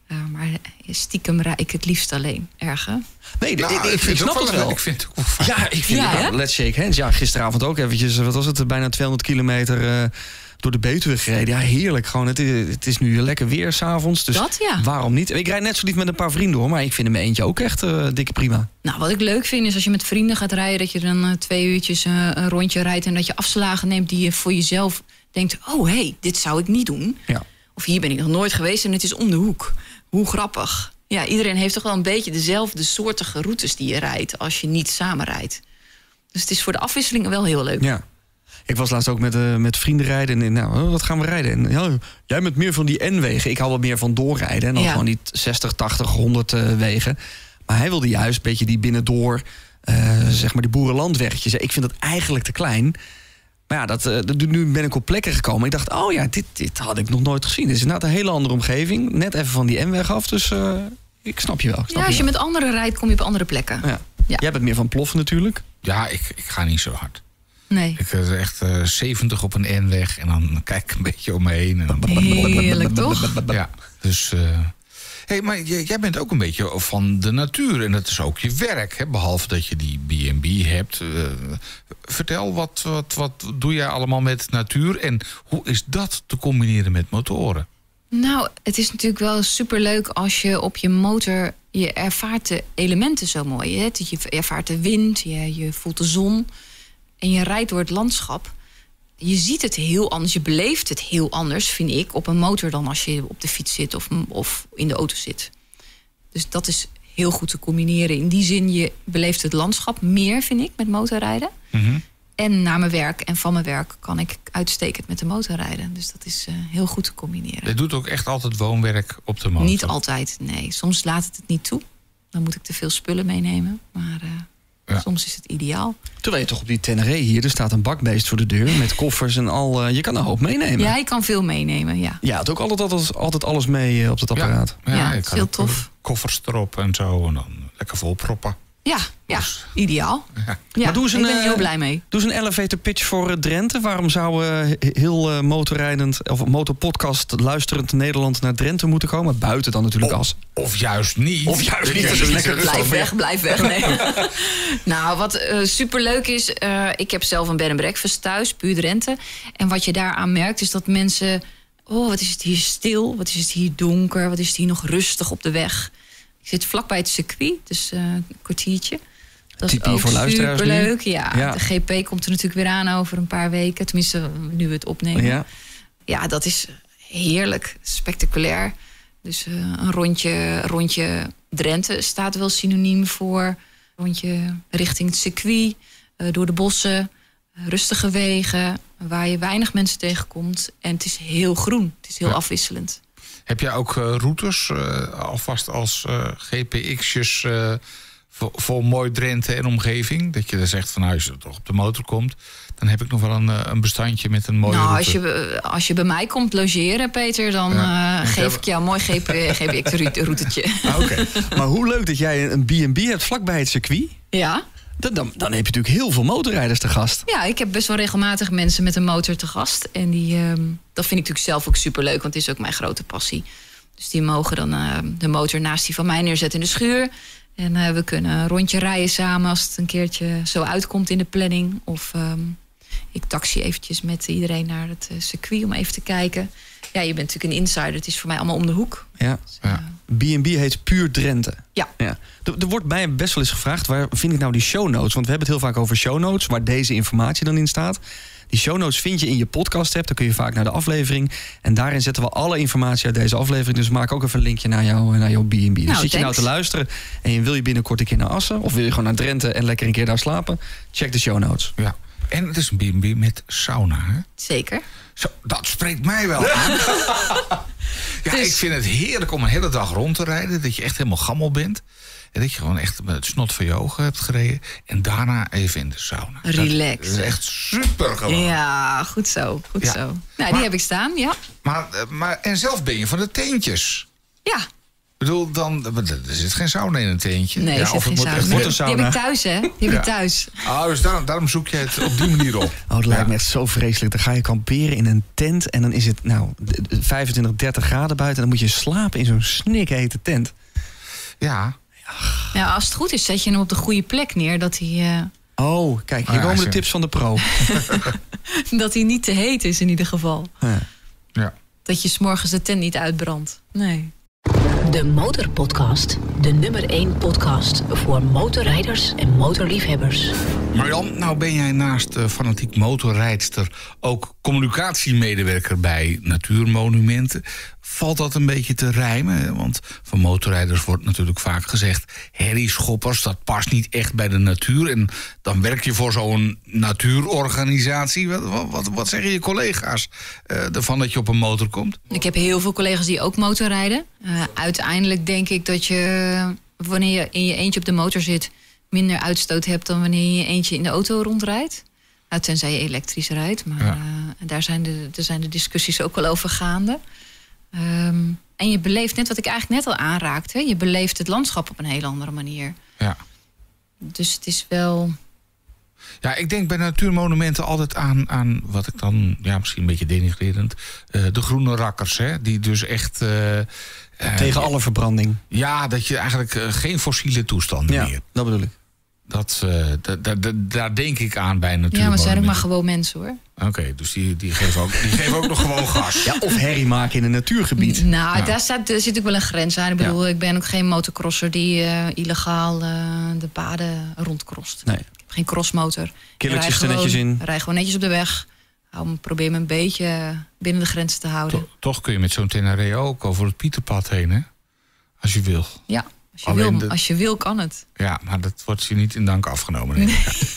Uh, maar stiekem rijd ik het liefst alleen. Erg, hè? Nee, nou, ik, ik, ik, ik snap het wel. Ik vind het ook wel ja, ik vind ja, het, let's shake hands. Ja, gisteravond ook eventjes, wat was het, bijna tweehonderd kilometer uh, door de Betuwe gereden. Ja, heerlijk. Gewoon, het, is, het is nu lekker weer 's avonds. Dus dat, ja. waarom niet? Ik rijd net zo lief met een paar vrienden, hoor. Maar ik vind hem eentje ook echt uh, dikke prima. Nou, wat ik leuk vind is als je met vrienden gaat rijden, dat je dan uh, twee uurtjes uh, een rondje rijdt en dat je afslagen neemt die je voor jezelf denkt, oh hé, hey, dit zou ik niet doen. Ja. Of hier ben ik nog nooit geweest en het is om de hoek. Hoe grappig. Ja, iedereen heeft toch wel een beetje dezelfde soortige routes die je rijdt als je niet samen rijdt. Dus het is voor de afwisseling wel heel leuk. Ja. Ik was laatst ook met, uh, met vrienden rijden. En nou, wat gaan we rijden? En, ja, jij bent meer van die N-wegen. Ik hou wat meer van doorrijden. En dan ja. gewoon niet zestig, tachtig, honderd uh, wegen. Maar hij wilde juist een beetje die binnendoor, uh, zeg maar die boerenlandweggetjes. Ik vind dat eigenlijk te klein. Maar ja, dat, uh, dat, nu ben ik op plekken gekomen. Ik dacht, oh ja, dit, dit had ik nog nooit gezien. Het is inderdaad een hele andere omgeving. Net even van die N-weg af. Dus uh, ik snap je wel. Ik snap ja, als je, je met anderen rijdt, kom je op andere plekken. Ja. Ja. Jij bent meer van ploffen natuurlijk. Ja, ik, ik ga niet zo hard. Nee. Ik uh, echt uh, zeventig op een N-weg en dan kijk ik een beetje om me heen. En dan... Heerlijk, toch? Ja, dus... Uh... Hey, maar jij bent ook een beetje van de natuur en dat is ook je werk, hè? Behalve dat je die B en B hebt. Uh, vertel, wat, wat, wat doe jij allemaal met natuur en hoe is dat te combineren met motoren? Nou, het is natuurlijk wel superleuk als je op je motor, je ervaart de elementen zo mooi. Hè? Je ervaart de wind, je, je voelt de zon en je rijdt door het landschap. Je ziet het heel anders, je beleeft het heel anders, vind ik, op een motor dan als je op de fiets zit of, of in de auto zit. Dus dat is heel goed te combineren. In die zin, je beleeft het landschap meer, vind ik, met motorrijden. Mm-hmm. En na mijn werk en van mijn werk kan ik uitstekend met de motor rijden. Dus dat is uh, heel goed te combineren. Je doet ook echt altijd woonwerk op de motor? Niet altijd, nee. Soms laat het het niet toe. Dan moet ik te veel spullen meenemen. Maar uh, ja. soms is het ideaal. Terwijl je toch op die Tenere hier, er staat een bakbeest voor de deur met koffers en al. Uh, je kan een hoop meenemen. Ja, ik kan veel meenemen, ja. Ja, het ook altijd, altijd, altijd alles mee uh, op dat apparaat. Ja, ja, ja je het is kan heel tof. Koffers erop en zo en dan lekker vol proppen. Ja, ja, ideaal. Ja. Ja, maar doe eens een, ik ben er heel uh, blij mee. Doe eens een elevator pitch voor uh, Drenthe. Waarom zou uh, heel uh, motorrijdend of motorpodcast luisterend Nederland naar Drenthe moeten komen? Buiten dan natuurlijk of, als. Of juist niet. Of juist niet. Dat is lekker blijf weg, blijf weg. Nee. Nou, wat uh, superleuk is, uh, ik heb zelf een bed and breakfast thuis, puur Drenthe. En wat je daaraan merkt is dat mensen, oh, wat is het hier stil, wat is het hier donker, wat is het hier nog rustig op de weg. Ik zit vlakbij het circuit, dus uh, een kwartiertje. Dat is ook superleuk. Ja, ja, de G P komt er natuurlijk weer aan over een paar weken. Tenminste, nu we het opnemen. Ja, ja dat is heerlijk, spectaculair. Dus uh, een rondje, rondje Drenthe staat wel synoniem voor. Rondje richting het circuit, uh, door de bossen, uh, rustige wegen, waar je weinig mensen tegenkomt. En het is heel groen, het is heel ja. afwisselend. Heb jij ook uh, routes, uh, alvast als uh, G P X'jes uh, voor, voor mooi Drenthe en omgeving? Dat je dan zegt van nou, als je toch op de motor komt, dan heb ik nog wel een, een bestandje met een mooie nou, route. Als je, als je bij mij komt logeren, Peter, dan ja. uh, geef ik jou een mooi G P X-routetje. Ah, okay. Maar hoe leuk dat jij een B en B hebt vlakbij het circuit. Ja. Dan, dan, dan heb je natuurlijk heel veel motorrijders te gast. Ja, ik heb best wel regelmatig mensen met een motor te gast. En die, uh, dat vind ik natuurlijk zelf ook superleuk, want het is ook mijn grote passie. Dus die mogen dan uh, de motor naast die van mij neerzetten in de schuur. En uh, we kunnen een rondje rijden samen als het een keertje zo uitkomt in de planning. Of um, ik taxi eventjes met iedereen naar het uh, circuit om even te kijken. Ja, je bent natuurlijk een insider. Het is voor mij allemaal om de hoek. Ja, dus, uh, ja. B en B heet Puur Drenthe. Ja. ja. Er, er wordt mij best wel eens gevraagd, waar vind ik nou die show notes? Want we hebben het heel vaak over show notes, waar deze informatie dan in staat. Die show notes vind je in je podcast app. Dan kun je vaak naar de aflevering. En daarin zetten we alle informatie uit deze aflevering. Dus maak ook even een linkje naar, jou, naar jouw B en B. Dus nou, zit je nou te luisteren en je wil je binnenkort een keer naar Assen, of wil je gewoon naar Drenthe en lekker een keer daar slapen? Check de show notes. Ja. En het is een B en B met sauna, hè? Zeker. Zo, dat spreekt mij wel aan. Ja, dus... ik vind het heerlijk om een hele dag rond te rijden. Dat je echt helemaal gammel bent. En dat je gewoon echt met het snot van je ogen hebt gereden. En daarna even in de sauna. Relaxed. Dat is echt super gewoon. Ja, goed zo. Goed ja. zo. Nou, die maar, heb ik staan, ja. Maar, maar, en zelf ben je van de teentjes. Ja. bedoel, dan, er zit geen sauna in een tentje. Nee, ja, er zit of geen het sauna. wordt echt Die heb ik thuis, hè? Die heb Ja. ik thuis. Oh, dus daarom, daarom zoek je het op die manier op. Oh, het lijkt Ja. me echt zo vreselijk. Dan ga je kamperen in een tent en dan is het nou vijfentwintig, dertig graden buiten. En dan moet je slapen in zo'n snikhete tent. Ja. Ja, als het goed is, zet je hem op de goede plek neer. Dat hij, uh, Oh, kijk, hier Oh ja, komen de zo. tips van de pro. dat hij niet te heet is in ieder geval. Ja. Ja. Dat je 's morgens de tent niet uitbrandt. Nee. De Motorpodcast. De nummer één podcast voor motorrijders en motorliefhebbers. Marjan, nou ben jij naast uh, fanatiek motorrijdster ook communicatiemedewerker bij Natuurmonumenten. Valt dat een beetje te rijmen? Want van motorrijders wordt natuurlijk vaak gezegd... herrieschoppers, dat past niet echt bij de natuur. En dan werk je voor zo'n natuurorganisatie. Wat, wat, wat, wat zeggen je collega's uh, ervan dat je op een motor komt? Ik heb heel veel collega's die ook motorrijden. Uh, uiteindelijk denk ik dat je, wanneer je in je eentje op de motor zit... minder uitstoot hebt dan wanneer je in je eentje in de auto rondrijdt. Nou, tenzij je elektrisch rijdt. Maar Ja. uh, daar zijn de, daar zijn de discussies ook wel over gaande. Um, en je beleeft, net wat ik eigenlijk net al aanraakte... je beleeft het landschap op een hele andere manier. Ja. Dus het is wel... Ja, ik denk bij Natuurmonumenten altijd aan, aan wat ik dan, ja, misschien een beetje denigrerend... Uh, de groene rakkers, hè, die dus echt... Uh, uh, Tegen alle verbranding. Ja, dat je eigenlijk uh, geen fossiele toestanden Ja, meer. dat bedoel ik. Dat, uh, da, da, da, daar denk ik aan bij Natuurmonumenten. Ja, maar het zijn ook maar gewoon mensen, hoor. Oké, okay, dus die, die geven ook, die geven ook nog gewoon gas. Ja, of herrie maken in een natuurgebied. Nou, Ja. daar, staat, daar zit ook wel een grens aan. Ik bedoel, Ja. ik ben ook geen motocrosser die uh, illegaal uh, de paden rondcrost. Nee. Ik heb geen crossmotor. Killertjes Ik er rij netjes gewoon- in. Rij gewoon netjes op de weg. Hou, me- probeer me een beetje binnen de grenzen te houden. To, toch kun je met zo'n Tenere ook over het Pieterpad heen, hè? Als je wil. Ja, als je, Alleen wil, de- als je wil, kan het. Ja, maar dat wordt je niet in dank afgenomen. Nee.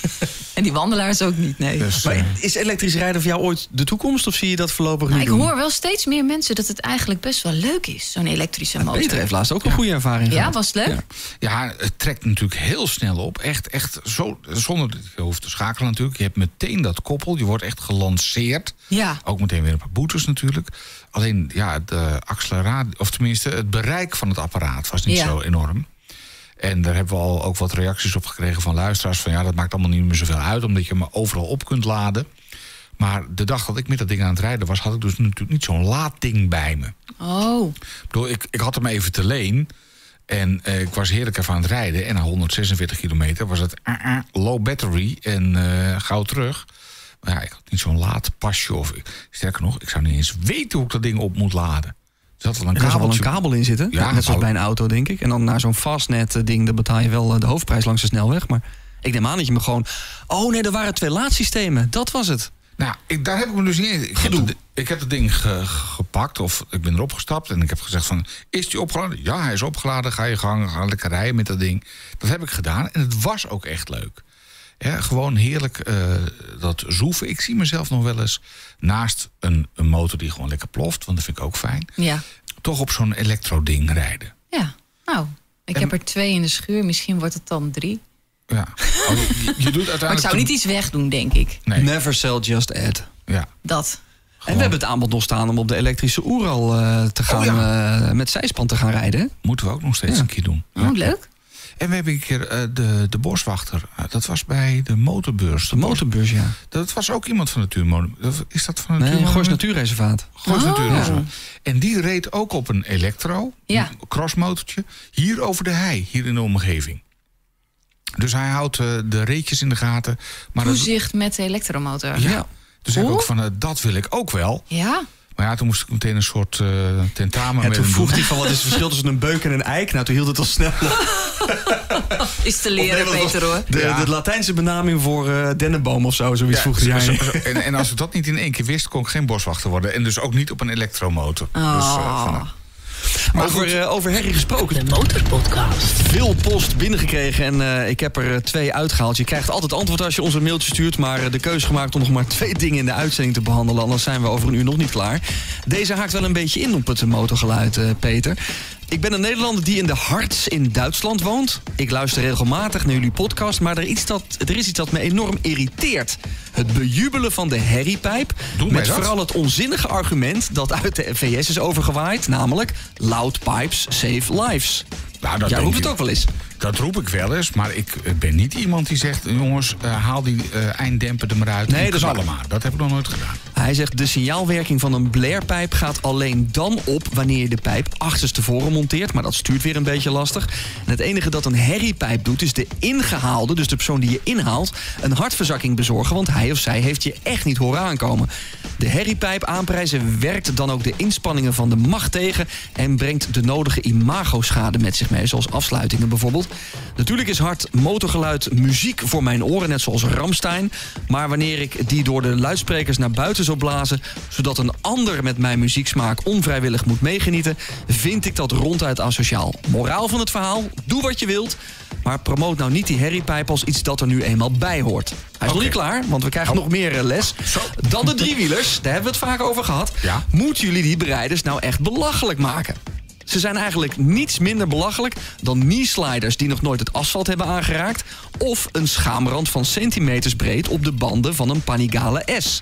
En die wandelaars ook niet, nee. Dus, Maar uh, is elektrisch rijden voor jou ooit de toekomst? Of zie je dat voorlopig Nou, niet ik doen? hoor wel steeds meer mensen dat het eigenlijk best wel leuk is, zo'n elektrische motor. Peter heeft laatst ook een goede ervaring Ja, gehad. was het leuk? Ja. ja, het trekt natuurlijk heel snel op. Echt, echt zo, zonder dat je hoeft te schakelen natuurlijk. Je hebt meteen dat koppel. Je wordt echt gelanceerd. Ja. Ook meteen weer een paar boetes natuurlijk. Alleen, ja, de acceleratie, of tenminste het bereik van het apparaat was niet Ja. zo enorm. En daar hebben we al ook wat reacties op gekregen van luisteraars. Van ja, dat maakt allemaal niet meer zoveel uit, omdat je hem overal op kunt laden. Maar de dag dat ik met dat ding aan het rijden was, had ik dus natuurlijk niet zo'n laadding bij me. Oh, Ik bedoel, ik, ik had hem even te leen. En eh, ik was heerlijk even aan het rijden. En na honderdzesenveertig kilometer was het uh, uh, low battery en uh, gauw terug. Maar ja, ik had niet zo'n laadpasje. Of, sterker nog, ik zou niet eens weten hoe ik dat ding op moet laden. Er zat wel een Er zal wel een kabeltje. kabel in zitten. Ja, Net zoals nou- bij een auto, denk ik. En dan naar zo'n fastnet ding, dan betaal je wel eh, de hoofdprijs langs de snelweg. Maar ik neem aan dat je me gewoon... Oh nee, er waren twee laadsystemen. Dat was het. Nou, ik, daar heb ik me dus niet in. Ik heb, het, ik heb het ding ge- gepakt, of ik ben erop gestapt en ik heb gezegd van... Is die opgeladen? Ja, hij is opgeladen. Ga je gang, ga lekker rijden met dat ding. Dat heb ik gedaan en het was ook echt leuk. Ja, gewoon heerlijk uh, dat zoeven. Ik zie mezelf nog wel eens naast een, een motor die gewoon lekker ploft, want dat vind ik ook fijn. ja. Toch op zo'n elektro-ding rijden. Ja, nou, ik En- heb er twee in de schuur. Misschien wordt het dan drie. Ja. Oh, je, je doet uiteindelijk... Maar ik zou niet iets wegdoen, denk ik. Nee, Never sell, just add. ja. Dat. En we hebben het aanbod nog staan om op de elektrische Oeral uh, te gaan, Oh, ja. uh, met zijspan te gaan rijden. hè? Moeten we ook nog steeds Ja. een keer doen. Oh, leuk. En we hebben een keer uh, de, de boswachter. Uh, dat was bij de motorbeurs. De motorbeurs, ja. Dat was ook iemand van Natuurmonumenten. Is dat van Nee, Natuurmonumenten? Gors Natuurreservaat. Goois Oh. Natuurreservaat. En die reed ook op een elektro, Ja. een crossmotortje, hier over de hei, hier in de omgeving. Dus hij houdt uh, de reetjes in de gaten. Maar dat, Toezicht met de elektromotor. ja. Ja. Dus zei ik Oh. ook van, uh, dat wil ik ook wel. Ja? Maar ja, toen moest ik meteen een soort uh, tentamen En met toen hem vroeg doen. hij van wat is het verschil tussen een beuk en een eik? Nou, toen hield het al snel op. Is te leren, Of nee, wat Peter, was hoor. De, Ja. de Latijnse benaming voor uh, dennenboom of zo, zoiets Ja, vroeg zo- hij. zo- zo- en, en als ik dat niet in één keer wist, kon ik geen boswachter worden. En dus ook niet op een elektromotor. Dus, uh, van, uh, maar goed, Over, uh, over herrie gesproken. De Motorpodcast. Veel post binnengekregen en uh, ik heb er uh, twee uitgehaald. Je krijgt altijd antwoord als je ons een mailtje stuurt, maar uh, de keuze gemaakt om nog maar twee dingen in de uitzending te behandelen. Anders zijn we over een uur nog niet klaar. Deze haakt wel een beetje in op het motorgeluid, uh, Peter. Ik ben een Nederlander die in de Harz in Duitsland woont. Ik luister regelmatig naar jullie podcast, maar er, iets dat, er is iets dat me enorm irriteert. Het bejubelen van de herriepijp. Doen met dat? vooral het onzinnige argument dat uit de V S is overgewaaid. Namelijk, loud pipes save lives. Nou, dat Jij denk roept het je. ook wel eens. Dat roep ik wel eens, maar ik eh, ben niet iemand die zegt... jongens, uh, haal die uh, einddemper er maar uit. Nee, en dat is knallen maar. Dat heb ik nog nooit gedaan. Hij zegt, de signaalwerking van een blairpijp gaat alleen dan op... wanneer je de pijp achterstevoren monteert. Maar dat stuurt weer een beetje lastig. En het enige dat een herriepijp doet, is de ingehaalde... dus de persoon die je inhaalt, een hartverzakking bezorgen... want hij of zij heeft je echt niet horen aankomen. De herriepijp aanprijzen werkt dan ook de inspanningen van de macht tegen... en brengt de nodige imagoschade met zich mee, zoals afsluitingen bijvoorbeeld. Natuurlijk is hard motorgeluid muziek voor mijn oren, net zoals Rammstein. Maar wanneer ik die door de luidsprekers naar buiten zou blazen... zodat een ander met mijn muzieksmaak onvrijwillig moet meegenieten... vind ik dat ronduit asociaal. Moraal van het verhaal, doe wat je wilt... maar promoot nou niet die herriepijp als iets dat er nu eenmaal bij hoort. Hij is Oké. nog niet klaar, want we krijgen Oh. nog meer eh, les. Zo. Dan de driewielers, daar hebben we het vaak over gehad. Ja. Moeten jullie die bereiders nou echt belachelijk maken? Ze zijn eigenlijk niets minder belachelijk dan knee-sliders die nog nooit het asfalt hebben aangeraakt... of een schaamrand van centimeters breed op de banden van een Panigale S.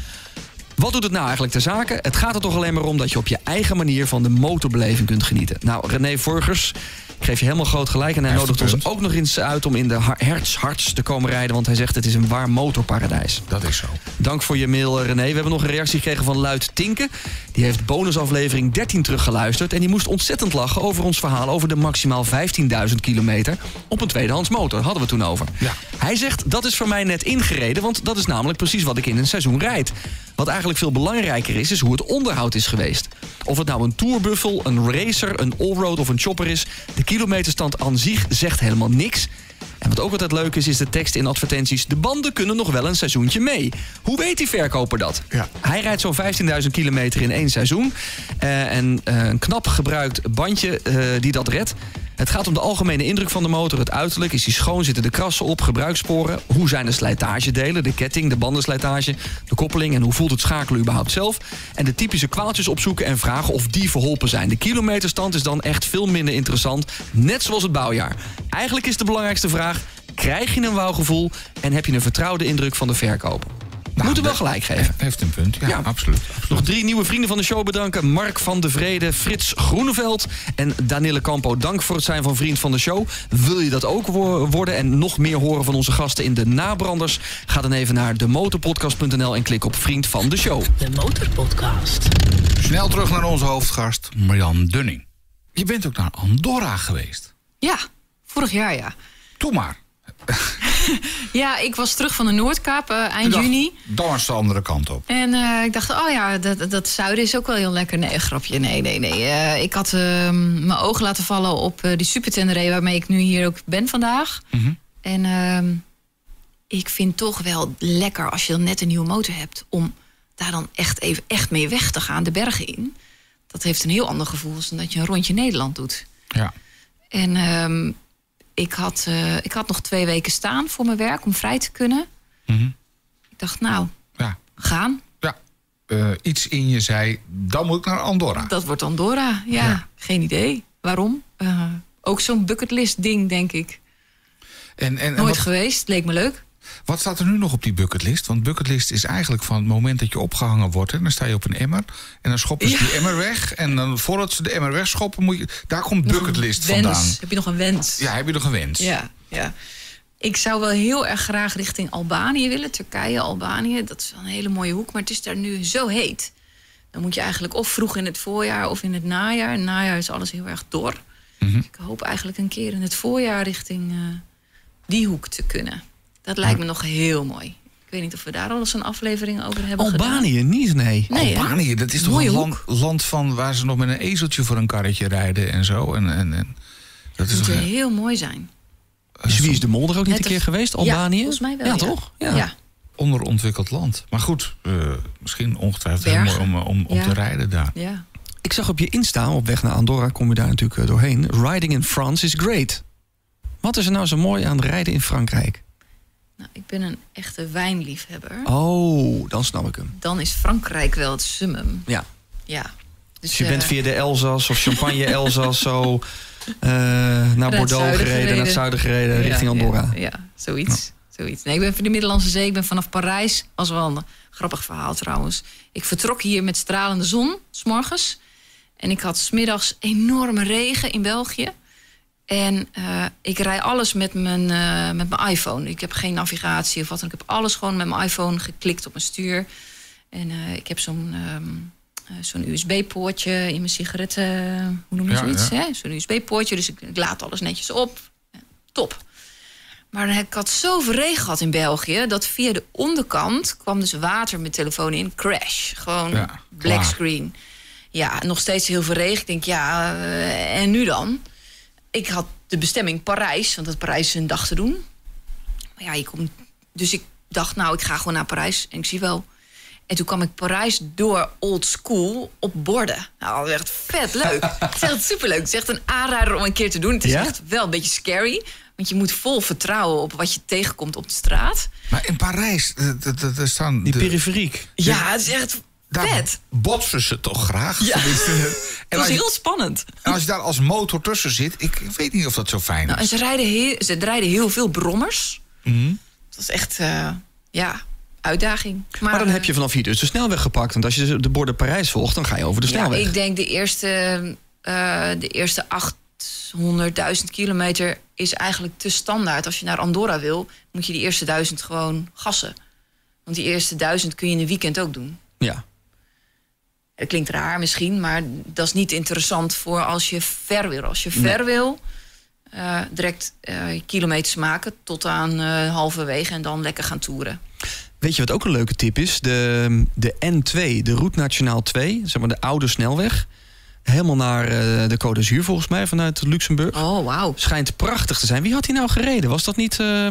Wat doet het nou eigenlijk ter zake? Het gaat er toch alleen maar om dat je op je eigen manier van de motorbeleving kunt genieten. Nou, René Vorgers, ik geef je helemaal groot gelijk. En hij Hij heeft nodigt een ons punt. ook nog eens uit om in de Hertz Hartz te komen rijden... want hij zegt het is een waar motorparadijs. Dat is zo. Dank voor je mail, René. We hebben nog een reactie gekregen van Luid Tinke. Die heeft bonusaflevering dertien teruggeluisterd... en die moest ontzettend lachen over ons verhaal... over de maximaal vijftienduizend kilometer op een tweedehands motor. Hadden we toen over. Ja. Hij zegt, dat is voor mij net ingereden... want dat is namelijk precies wat ik in een seizoen rijd. Wat eigenlijk veel belangrijker is, is hoe het onderhoud is geweest. Of het nou een tourbuffel, een racer, een allroad of een chopper is... de kilometerstand aan zich zegt helemaal niks... En wat ook altijd leuk is, is de tekst in advertenties... de banden kunnen nog wel een seizoentje mee. Hoe weet die verkoper dat? Ja. Hij rijdt zo'n vijftienduizend kilometer in één seizoen. Uh, en uh, een knap gebruikt bandje uh, die dat redt. Het gaat om de algemene indruk van de motor. Het uiterlijk, is die schoon, zitten de krassen op, gebruikssporen. Hoe zijn de slijtagedelen, de ketting, de bandenslijtage... de koppeling en hoe voelt het schakelen überhaupt zelf. En de typische kwaaltjes opzoeken en vragen of die verholpen zijn. De kilometerstand is dan echt veel minder interessant. Net zoals het bouwjaar. Eigenlijk is de belangrijkste vraag... krijg je een wauwgevoel en heb je een vertrouwde indruk van de verkoper? Nou, Moeten we wel dat- gelijk geven. Heeft een punt, ja, Ja. absoluut. absoluut. Nog drie nieuwe vrienden van de show bedanken. Mark van de Vrede, Frits Groeneveld en Danielle Campo. Dank voor het zijn van vriend van de show. Wil je dat ook wo- worden en nog meer horen van onze gasten in de nabranders? Ga dan even naar demotorpodcast punt n l en klik op vriend van de show. De Motorpodcast. Snel terug naar onze hoofdgast, Marjan Dunning. Je bent ook naar Andorra geweest. Ja, vorig jaar ja. Doe maar. Ja, ik was terug van de Noordkaap uh, eind Ik dacht, juni. Dan is de andere kant op. En uh, ik dacht, oh ja, dat, dat zuiden is ook wel heel lekker. Nee, grapje, nee, nee, nee. Uh, ik had uh, mijn oog laten vallen op uh, die supertenderij... waarmee ik nu hier ook ben vandaag. Mm-hmm. En uh, ik vind toch wel lekker als je dan net een nieuwe motor hebt... om daar dan echt even echt mee weg te gaan, de bergen in. Dat heeft een heel ander gevoel dan dat je een rondje Nederland doet. Ja. En uh, ik, had, uh, ik had nog twee weken staan voor mijn werk om vrij te kunnen. Mm-hmm. Ik dacht, nou, Ja. gaan. Ja. Uh, iets in je zei, dan moet ik naar Andorra. Dat wordt Andorra, ja. Ja. Geen idee. Waarom? Uh, ook zo'n bucketlist ding, denk ik. En, en, en Nooit wat, geweest, leek me leuk. wat staat er nu nog op die bucketlist? Want bucketlist is eigenlijk van het moment dat je opgehangen wordt... en dan sta je op een emmer en dan schoppen ze Ja. die emmer weg... en dan voordat ze de emmer wegschoppen, moet je... daar komt Nog een bucketlist wens. vandaan. Heb je nog een wens? Ja, heb je nog een wens? Ja, ja. Ik zou wel heel erg graag richting Albanië willen. Turkije, Albanië. Dat is wel een hele mooie hoek. Maar het is daar nu zo heet. Dan moet je eigenlijk of vroeg in het voorjaar of in het najaar. In het najaar is alles heel erg dor. Mm-hmm. Dus ik hoop eigenlijk een keer in het voorjaar richting uh, die hoek te kunnen. Dat lijkt me nog heel mooi. Ik weet niet of we daar al eens een aflevering over hebben gedaan. Albanië niet, nee. Nee, hè? Albanië, dat is toch Mooie een hoek. land, land van waar ze nog met een ezeltje voor een karretje rijden en zo. En, en, en, dat is Het toch moet een- heel mooi zijn. Is Wie is de Mol er ook niet Net een keer als- geweest? Ja, Albanië? volgens mij wel, Ja, ja. toch? Ja. onderontwikkeld land. Maar goed, uh, misschien ongetwijfeld heel Bergen. mooi om, om, om Ja. te rijden daar. ja. Ik zag op je Insta, op weg naar Andorra, kom je daar natuurlijk uh, doorheen. Riding in France is great. Wat is er nou zo mooi aan rijden in Frankrijk? Nou, ik ben een echte wijnliefhebber. Oh, dan snap ik hem. Dan is Frankrijk wel het summum. Ja. Ja. Dus, dus je uh, bent via de Elzas of Champagne-Elzas zo uh, naar Bordeaux gereden, gereden, naar het zuiden gereden, ja, richting Andorra. Ja, ja zoiets. Ja. zoiets. Nee, ik ben van de Middellandse Zee, ik ben vanaf Parijs, als wel een grappig verhaal trouwens. Ik vertrok hier met stralende zon, 's morgens. En ik had 's middags enorme regen in België. En uh, ik rij alles met mijn, uh, met mijn iPhone. Ik heb geen navigatie of wat dan. Ik heb alles gewoon met mijn iPhone geklikt op mijn stuur. En uh, ik heb zo'n um, uh, zo'n U S B-poortje in mijn sigaretten. Hoe noem je ja, zoiets? Ja. Zo'n U S B-poortje, dus ik, ik laad alles netjes op. Ja, top. Maar ik had zoveel regen gehad in België... dat via de onderkant kwam dus water met telefoon in. Crash. Gewoon ja, black screen. Ja, nog steeds heel veel regen. Ik denk, ja, uh, en nu dan? Ik had de bestemming Parijs, want dat Parijs is een dag te doen. Maar ja, je komt, dus ik dacht, nou, ik ga gewoon naar Parijs. En ik zie wel. En toen kwam ik Parijs door Old School op borden. Nou, dat is echt vet leuk. Het is echt superleuk. Het is echt een aanrader om een keer te doen. Het is ja? echt wel een beetje scary. Want je moet vol vertrouwen op wat je tegenkomt op de straat. Maar in Parijs, er staan... Die de... periferiek. Ja, het is echt... Daar vet. Botsen ze toch graag? Ja. Dat was heel spannend. En als je daar als motor tussen zit, ik weet niet of dat zo fijn nou, is. En ze, rijden heel, ze rijden heel veel brommers. Mm-hmm. Dat is echt, uh, ja, uitdaging. Maar, maar dan heb je vanaf hier dus de snelweg gepakt. Want als je de borden Parijs volgt, dan ga je over de snelweg. Ja, ik denk de eerste, uh, de eerste achthonderdduizend kilometer is eigenlijk te standaard. Als je naar Andorra wil, moet je die eerste duizend gewoon gassen. Want die eerste duizend kun je in een weekend ook doen. Ja. Het klinkt raar misschien, maar dat is niet interessant voor als je ver wil. Als je ver nee. wil, uh, direct uh, kilometers maken tot aan uh, halverwege en dan lekker gaan toeren. Weet je wat ook een leuke tip is? De, de N twee, de Route Nationaal twee, zeg maar de oude snelweg. Helemaal naar uh, de Côte d'Azur volgens mij, vanuit Luxemburg. Oh, wauw. Schijnt prachtig te zijn. Wie had die nou gereden? Was dat niet... Uh,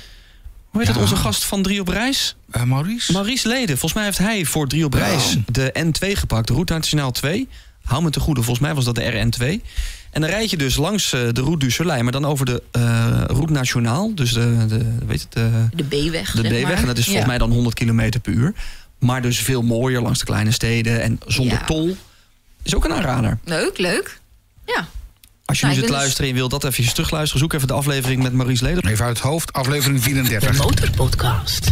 Hoe heet ja. dat, onze gast van Drie op Reis? Uh, Maurice? Maurice Leden. Volgens mij heeft hij voor Drie op Reis oh. de N twee gepakt. De Route Nationaal twee. Hou me te goede, volgens mij was dat de R N twee. En dan rijd je dus langs uh, de Route du Soleil, maar dan over de uh, Route Nationaal. Dus de, de, weet het, de, de B-weg. De B-weg. En dat is volgens ja. mij dan honderd kilometer per uur. Maar dus veel mooier langs de kleine steden en zonder ja. tol. Is ook een aanrader. Leuk, leuk. Ja. Als je nou, nu zit luisteren en je wil dat even terugluisteren... zoek even de aflevering met Maurice Leden. Even uit het hoofd, aflevering vierendertig. De Motorpodcast.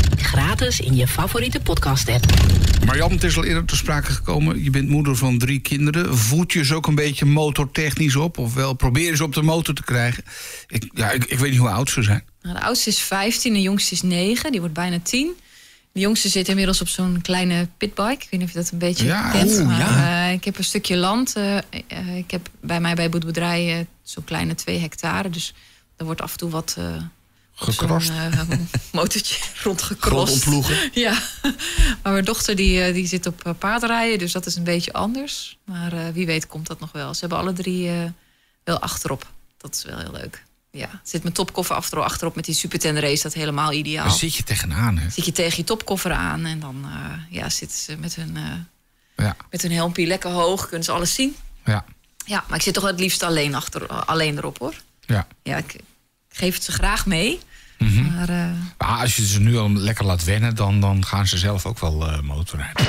Gratis in je favoriete podcast-app. Marjan, het is al eerder ter sprake gekomen. Je bent moeder van drie kinderen. Voed je ze ook een beetje motortechnisch op? Ofwel, probeer ze op de motor te krijgen? Ik, ja, ik, ik weet niet hoe oud ze zijn. Nou, de oudste is vijftien, de jongste is negen. Die wordt bijna tien. De jongste zit inmiddels op zo'n kleine pitbike. Ik weet niet of je dat een beetje ja, kent. Oeh, maar, ja. uh, ik heb een stukje land. Uh, uh, ik heb bij mij bij boerderij uh, zo'n kleine twee hectare. Dus er wordt af en toe wat... Uh, Gekrost. Uh, motortje rondgekrost. Ontploegen. Ja. Maar mijn dochter die, uh, die zit op uh, paardrijden. Dus dat is een beetje anders. Maar uh, wie weet komt dat nog wel. Ze hebben alle drie uh, wel achterop. Dat is wel heel leuk. Ja, zit mijn topkoffer achterop, achterop met die Super ten Race, dat helemaal ideaal. Daar zit je tegenaan, hè? Zit je tegen je topkoffer aan en dan uh, ja, zitten ze met hun, uh, ja. met hun helmpje lekker hoog, kunnen ze alles zien. Ja. Ja, maar ik zit toch het liefst alleen, achter, alleen erop, hoor. Ja. Ja, ik, ik geef het ze graag mee. Mm-hmm. Maar, uh... maar als je ze nu al lekker laat wennen, dan, dan gaan ze zelf ook wel uh, motorrijden.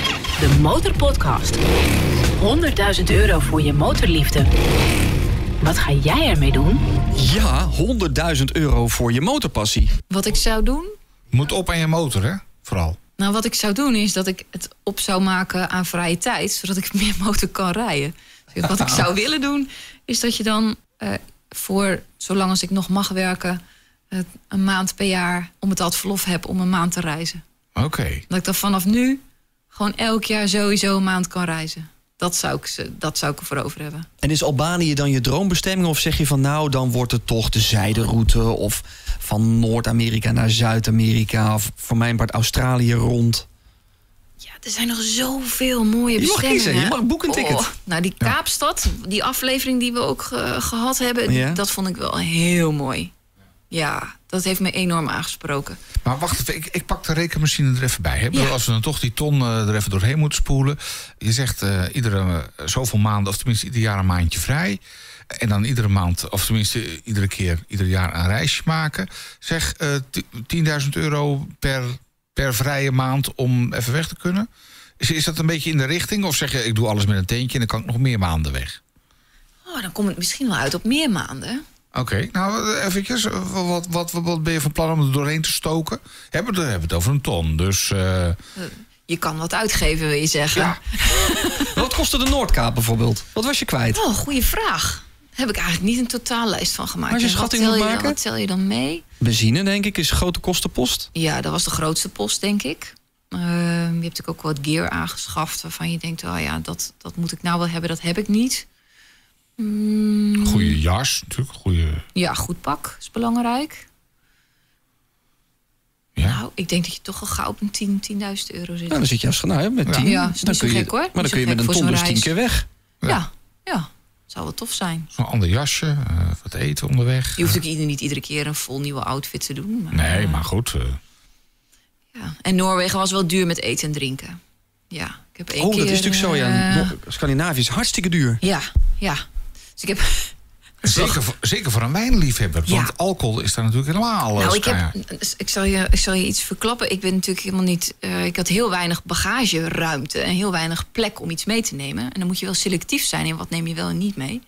De Motorpodcast. honderdduizend euro voor je motorliefde. Wat ga jij ermee doen? Ja, honderdduizend euro voor je motorpassie. Wat ik zou doen? Moet op aan je motor, hè? Vooral. Nou, wat ik zou doen is dat ik het op zou maken aan vrije tijd, zodat ik meer motor kan rijden. Dus wat ik zou willen doen, is dat je dan uh, voor, zolang als ik nog mag werken, uh, een maand per jaar om het ad verlof heb om een maand te reizen. Oké. Okay. Dat ik dan vanaf nu gewoon elk jaar sowieso een maand kan reizen. Dat zou ik, dat zou ik ervoor over hebben. En is Albanië dan je droombestemming? Of zeg je van nou, dan wordt het toch de zijderoute... of van Noord-Amerika naar Zuid-Amerika... of voor mijn part Australië rond? Ja, er zijn nog zoveel mooie je bestemmingen. Je mag kiezen, je mag boeken een ticket. Oh, nou, die Kaapstad, die aflevering die we ook uh, gehad hebben... Ja? dat vond ik wel heel mooi. Ja, dat heeft me enorm aangesproken. Maar wacht even, ik, ik pak de rekenmachine er even bij. Hè? Ja. Als we dan toch die ton uh, er even doorheen moeten spoelen. Je zegt uh, iedere uh, zoveel maanden, of tenminste ieder jaar een maandje vrij. En dan iedere maand, of tenminste uh, iedere keer, ieder jaar een reisje maken. Zeg, uh, tienduizend euro per, per vrije maand om even weg te kunnen. Is, is dat een beetje in de richting? Of zeg je, ik doe alles met een teentje en dan kan ik nog meer maanden weg? Oh, dan komt het misschien wel uit op meer maanden. Oké, okay, nou eventjes. Wat, wat, wat ben je van plan om er doorheen te stoken? Hebben we het, hebben we het over een ton, dus... Uh... Je kan wat uitgeven, wil je zeggen. Ja. Wat kostte de Noordkaap bijvoorbeeld? Wat was je kwijt? Oh, goede vraag. Daar heb ik eigenlijk niet een totaallijst van gemaakt. Als je schatting moet maken? Wat tel je dan mee? Benzine, denk ik, is een grote kostenpost. Ja, dat was de grootste post, denk ik. Uh, je hebt natuurlijk ook wat gear aangeschaft... waarvan je denkt, oh ja, dat, dat moet ik nou wel hebben, dat heb ik niet. Mm. Goeie jas, natuurlijk. Goeie... Ja, goed pak is belangrijk. Ja. Nou, ik denk dat je toch al gauw op een tien, tienduizend euro zit. Nou, dan zit je als nou, met tien. Ja, is niet zo gek, hoor. Maar dan kun je met een ton dus tien keer weg. Ja, ja. ja. Zou wel tof zijn. Zo'n ander jasje, uh, wat eten onderweg. Je hoeft ook niet iedere keer een vol nieuwe outfit te doen. Maar, nee, maar goed. Uh... Ja. En Noorwegen was wel duur met eten en drinken. Ja, ik heb één oh, keer... dat is natuurlijk zo, ja. Uh... Scandinavië is hartstikke duur. Ja, ja. Dus ik heb... Zeker voor, zeker voor een wijnliefhebber. Ja. Want alcohol is daar natuurlijk helemaal... Nou, ik, heb, ik, zal je, ik zal je iets verklappen. Ik ben natuurlijk helemaal niet... Uh, ik had heel weinig bagageruimte en heel weinig plek om iets mee te nemen. En dan moet je wel selectief zijn in wat neem je wel en niet mee.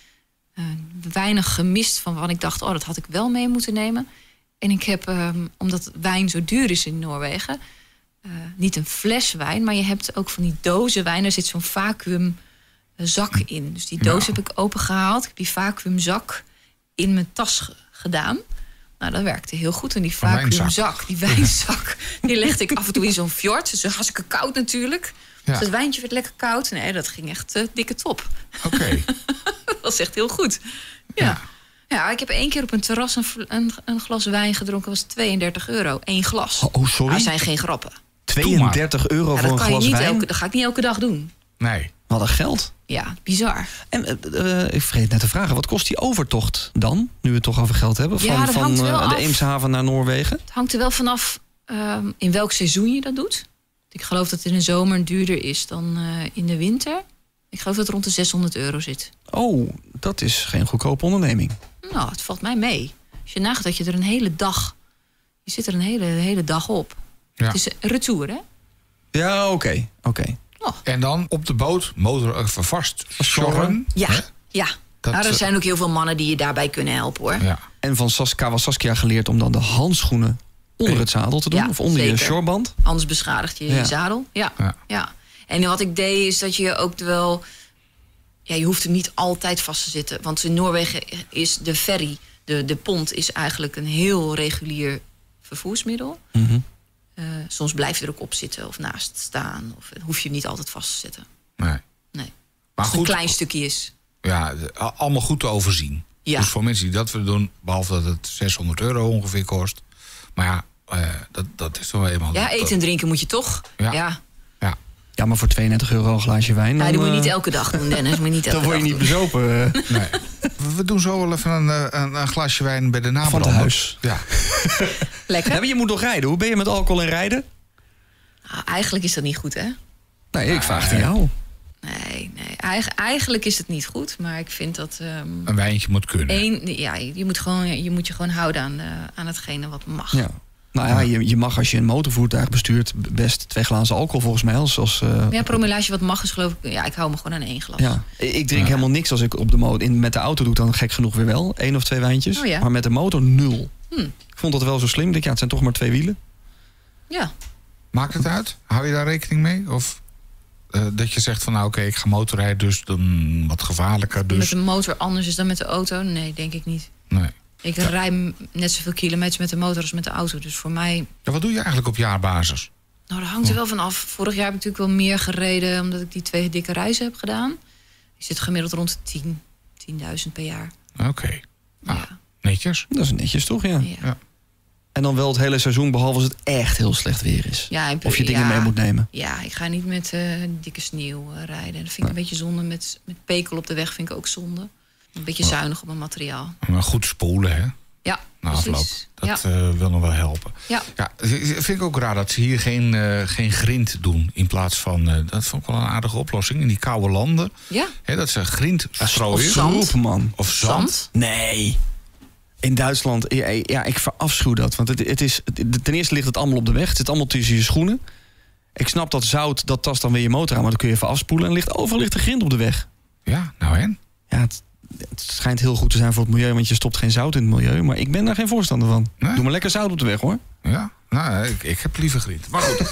Uh, weinig gemist van wat ik dacht, oh, dat had ik wel mee moeten nemen. En ik heb, uh, omdat wijn zo duur is in Noorwegen... Uh, niet een fles wijn, maar je hebt ook van die dozen wijn. Daar zit zo'n vacuüm... zak in. Dus die doos ja. heb ik opengehaald. Ik heb die vacuümzak in mijn tas ge- gedaan. Nou, dat werkte heel goed. En die vacuümzak, die wijnzak... die legde ik af en toe in zo'n fjord. Dus hartstikke koud natuurlijk. Ja. Dus het wijntje werd lekker koud. Nee, dat ging echt uh, dikke top. Oké. Okay. Dat was echt heel goed. Ja. ja. Ja, ik heb één keer op een terras een, een, een glas wijn gedronken. Dat was tweeëndertig euro. Eén glas. Oh, oh sorry? Dat zijn geen grappen. tweeëndertig euro ja, voor een glas wijn? Elke, dat ga ik niet elke dag doen. Nee. Wat een geld. Ja, bizar. En uh, ik vergeet net te vragen, wat kost die overtocht dan? Nu we het toch over geld hebben. Van, ja, dat van uh, de Eemshaven naar Noorwegen? Het hangt er wel vanaf uh, in welk seizoen je dat doet. Ik geloof dat het in de zomer duurder is dan uh, in de winter. Ik geloof dat het rond de zeshonderd euro zit. Oh, dat is geen goedkope onderneming. Nou, het valt mij mee. Als je nagaat dat je er een hele dag... Je zit er een hele, hele dag op. Ja. Het is een retour, hè? Ja, oké. Okay, oké. Okay. Oh. En dan op de boot, motor even vast sjorren. Ja, hè? ja. Dat, nou, er zijn ook heel veel mannen die je daarbij kunnen helpen, hoor. Ja. En van Kawasaki geleerd om dan de handschoenen onder het zadel te doen? Ja, of onder zeker. Je shoreband? Anders beschadigt je ja. je zadel. Ja. Ja. ja. En wat ik deed is dat je ook wel... Ja, je hoeft hem niet altijd vast te zitten. Want in Noorwegen is de ferry, de, de pont... is eigenlijk een heel regulier vervoersmiddel. Mm-hmm. Uh, soms blijf je er ook op zitten of naast staan. Of hoef je hem niet altijd vast te zetten. Nee. Nee. Maar als het goed, een klein stukje is. Ja, allemaal goed te overzien. Ja. Dus voor mensen die dat willen doen... behalve dat het zeshonderd euro ongeveer kost. Maar ja, uh, dat, dat is toch wel eenmaal... Ja, eten en drinken moet je toch. Ja. ja. ja. Ja, maar voor tweeëndertig euro een glaasje wijn... Dan, ja, dat moet je niet elke dag doen, Dennis. Moet je niet elke dan word je niet doen. bezopen. Nee. We doen zo wel even een, een, een glaasje wijn bij de nabrander. Van het huis. Ja. Lekker. Ja, maar je moet nog rijden. Hoe ben je met alcohol en rijden? Nou, eigenlijk is dat niet goed, hè? Nee, ik vraag het aan jou. Nee, nee. Eig- eigenlijk is het niet goed, maar ik vind dat... Um, een wijntje moet kunnen. Één, ja, je moet, gewoon, je moet je gewoon houden aan, uh, aan hetgene wat mag. Ja. Nou ja, je, je mag als je een motorvoertuig bestuurt... best twee glazen alcohol volgens mij. Als, als, uh, ja, promillage wat mag is geloof ik... Ja, ik hou me gewoon aan één glas. Ja. Ik drink ja. helemaal niks als ik op de motor... In, met de auto doe ik dan gek genoeg weer wel. Eén of twee wijntjes. Oh, ja. Maar met de motor nul. Hm. Ik vond dat wel zo slim. Ik denk, ja, het zijn toch maar twee wielen. Ja. Maakt het uit? Hou je daar rekening mee? Of uh, dat je zegt van nou oké, okay, ik ga motorrijden, dus dan wat gevaarlijker. Dus... Met de motor anders is dan met de auto? Nee, denk ik niet. Nee. Ik ja. rij net zoveel kilometers met de motor als met de auto. Dus voor mij... Ja, wat doe je eigenlijk op jaarbasis? Nou, dat hangt er wel van af. Vorig jaar heb ik natuurlijk wel meer gereden... omdat ik die twee dikke reizen heb gedaan. Ik zit gemiddeld rond de tien, tienduizend per jaar. Oké. Okay. Nou, ja. netjes. Dat is netjes, toch? Ja. ja. ja. En dan wel het hele seizoen, behalve als het echt heel slecht weer is. Ja, en, of je dingen ja, mee moet nemen. Ja, ik ga niet met uh, dikke sneeuw uh, rijden. Dat vind ik nee. een beetje zonde. Met, met pekel op de weg vind ik ook zonde. Een beetje oh. zuinig op mijn materiaal. Maar goed spoelen, hè? Ja, na afloop. Dat ja. uh, wil nog wel helpen. Ja. Ja, vind ik ook raar dat ze hier geen, uh, geen grind doen. In plaats van, uh, dat vond ik wel een aardige oplossing. In die koude landen. Ja. Hè, dat ze grind strooien. Of zand. Roep, man. Of zand. zand. Nee. In Duitsland, ja, ik verafschuw dat. Want het, het is, ten eerste ligt het allemaal op de weg. Het zit allemaal tussen je schoenen. Ik snap dat zout, dat tast dan weer je motor aan, maar dan kun je even afspoelen. En ligt overal ligt de grind op de weg. Ja, nou en? Ja, het, het schijnt heel goed te zijn voor het milieu, want je stopt geen zout in het milieu. Maar ik ben daar geen voorstander van. Nee? Doe maar lekker zout op de weg, hoor. Ja, nou, ik, ik heb liever grind. Maar goed.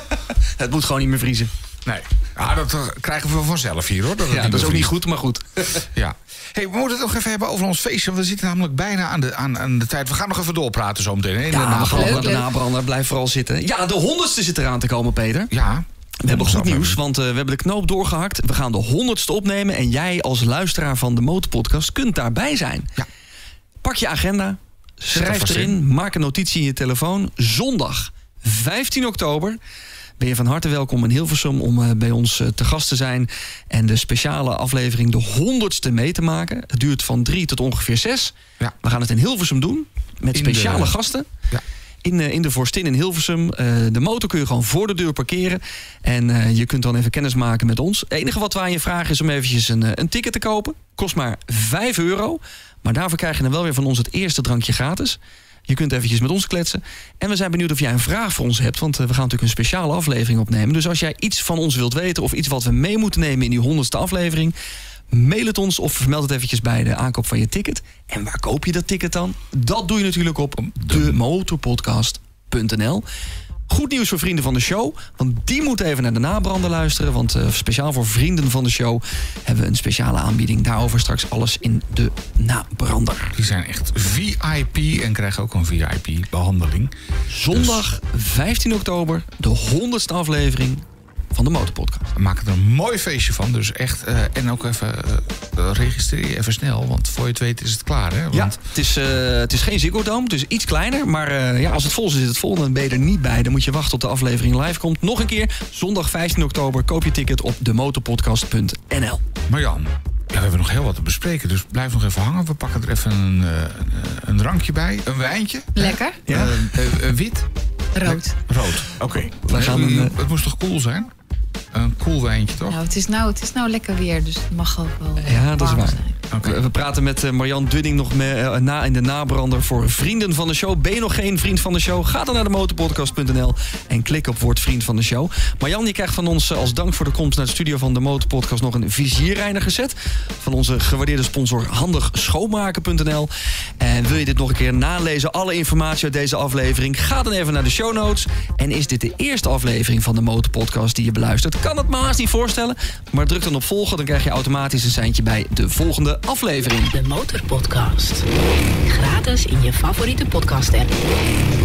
Het moet gewoon niet meer vriezen. Nee, ja, dat krijgen we vanzelf hier, hoor. Dat, ja, dat is ook niet goed, maar goed. Ja. Hey, we moeten het nog even hebben over ons feestje. We zitten namelijk bijna aan de, aan, aan de tijd. We gaan nog even doorpraten zo meteen. Hè? Ja, de nabrander, de nabrander, blijf vooral zitten. Ja, de honderdste zit eraan te komen, Peter. Ja. We hebben goed nieuws, want uh, we hebben de knoop doorgehakt. We gaan de honderdste opnemen en jij als luisteraar van de Motorpodcast kunt daarbij zijn. Ja. Pak je agenda, schrijf erin, in. Maak een notitie in je telefoon. Zondag vijftien oktober ben je van harte welkom in Hilversum om uh, bij ons uh, te gast te zijn en de speciale aflevering de honderdste mee te maken. Het duurt van drie tot ongeveer zes. Ja. We gaan het in Hilversum doen met in speciale de... gasten. Ja. In, uh, in de Vorstin in Hilversum. Uh, de motor kun je gewoon voor de deur parkeren. En uh, je kunt dan even kennis maken met ons. Het enige wat we aan je vragen is om eventjes een, uh, een ticket te kopen. Kost maar vijf euro. Maar daarvoor krijg je dan wel weer van ons het eerste drankje gratis. Je kunt eventjes met ons kletsen. En we zijn benieuwd of jij een vraag voor ons hebt. Want uh, we gaan natuurlijk een speciale aflevering opnemen. Dus als jij iets van ons wilt weten of iets wat we mee moeten nemen in die honderdste aflevering, mail het ons of vermeld het eventjes bij de aankoop van je ticket. En waar koop je dat ticket dan? Dat doe je natuurlijk op de motorpodcast punt n l. Goed nieuws voor vrienden van de show, want die moeten even naar de nabrander luisteren. Want uh, speciaal voor vrienden van de show hebben we een speciale aanbieding. Daarover straks alles in de nabrander. Die zijn echt V I P en krijgen ook een V I P-behandeling. Zondag dus vijftien oktober, de honderdste aflevering van de Motorpodcast. We maken er een mooi feestje van, dus echt. Uh, en ook even uh, registreer je even snel, want voor je het weet is het klaar, hè? Want ja, het is, uh, het is geen Ziggo Dome, het is iets kleiner. Maar uh, ja, als het vol is, zit het vol. Dan ben je er niet bij. Dan moet je wachten tot de aflevering live komt. Nog een keer, zondag vijftien oktober. Koop je ticket op de motorpodcast punt n l. Marjan, ja, we hebben nog heel wat te bespreken, dus blijf nog even hangen. We pakken er even een, uh, een drankje bij, een wijntje. Lekker. Ja. Uh, uh, uh, wit? Rood. Rood, oké. Okay. Nee, uh, het moest toch cool zijn? Een cool wijntje, toch? Nou, het is nou, het is nou lekker weer, dus het mag ook wel ja, dat is waar. zijn. Okay. We, we praten met uh, Marjan Dunning nog mee, uh, na in de nabrander voor vrienden van de show. Ben je nog geen vriend van de show? Ga dan naar de motorpodcast punt n l en klik op Word vriend van de show. Marjan, je krijgt van ons uh, als dank voor de komst naar het studio van de Motorpodcast nog een vizierreiniger set van onze gewaardeerde sponsor handig schoonmaken punt n l. En wil je dit nog een keer nalezen, alle informatie uit deze aflevering, ga dan even naar de show notes. En is dit de eerste aflevering van de Motorpodcast die je beluistert? Kan het maar haast niet voorstellen, maar druk dan op volgen, dan krijg je automatisch een seintje bij de volgende aflevering. De Motorpodcast. Gratis in je favoriete podcast app.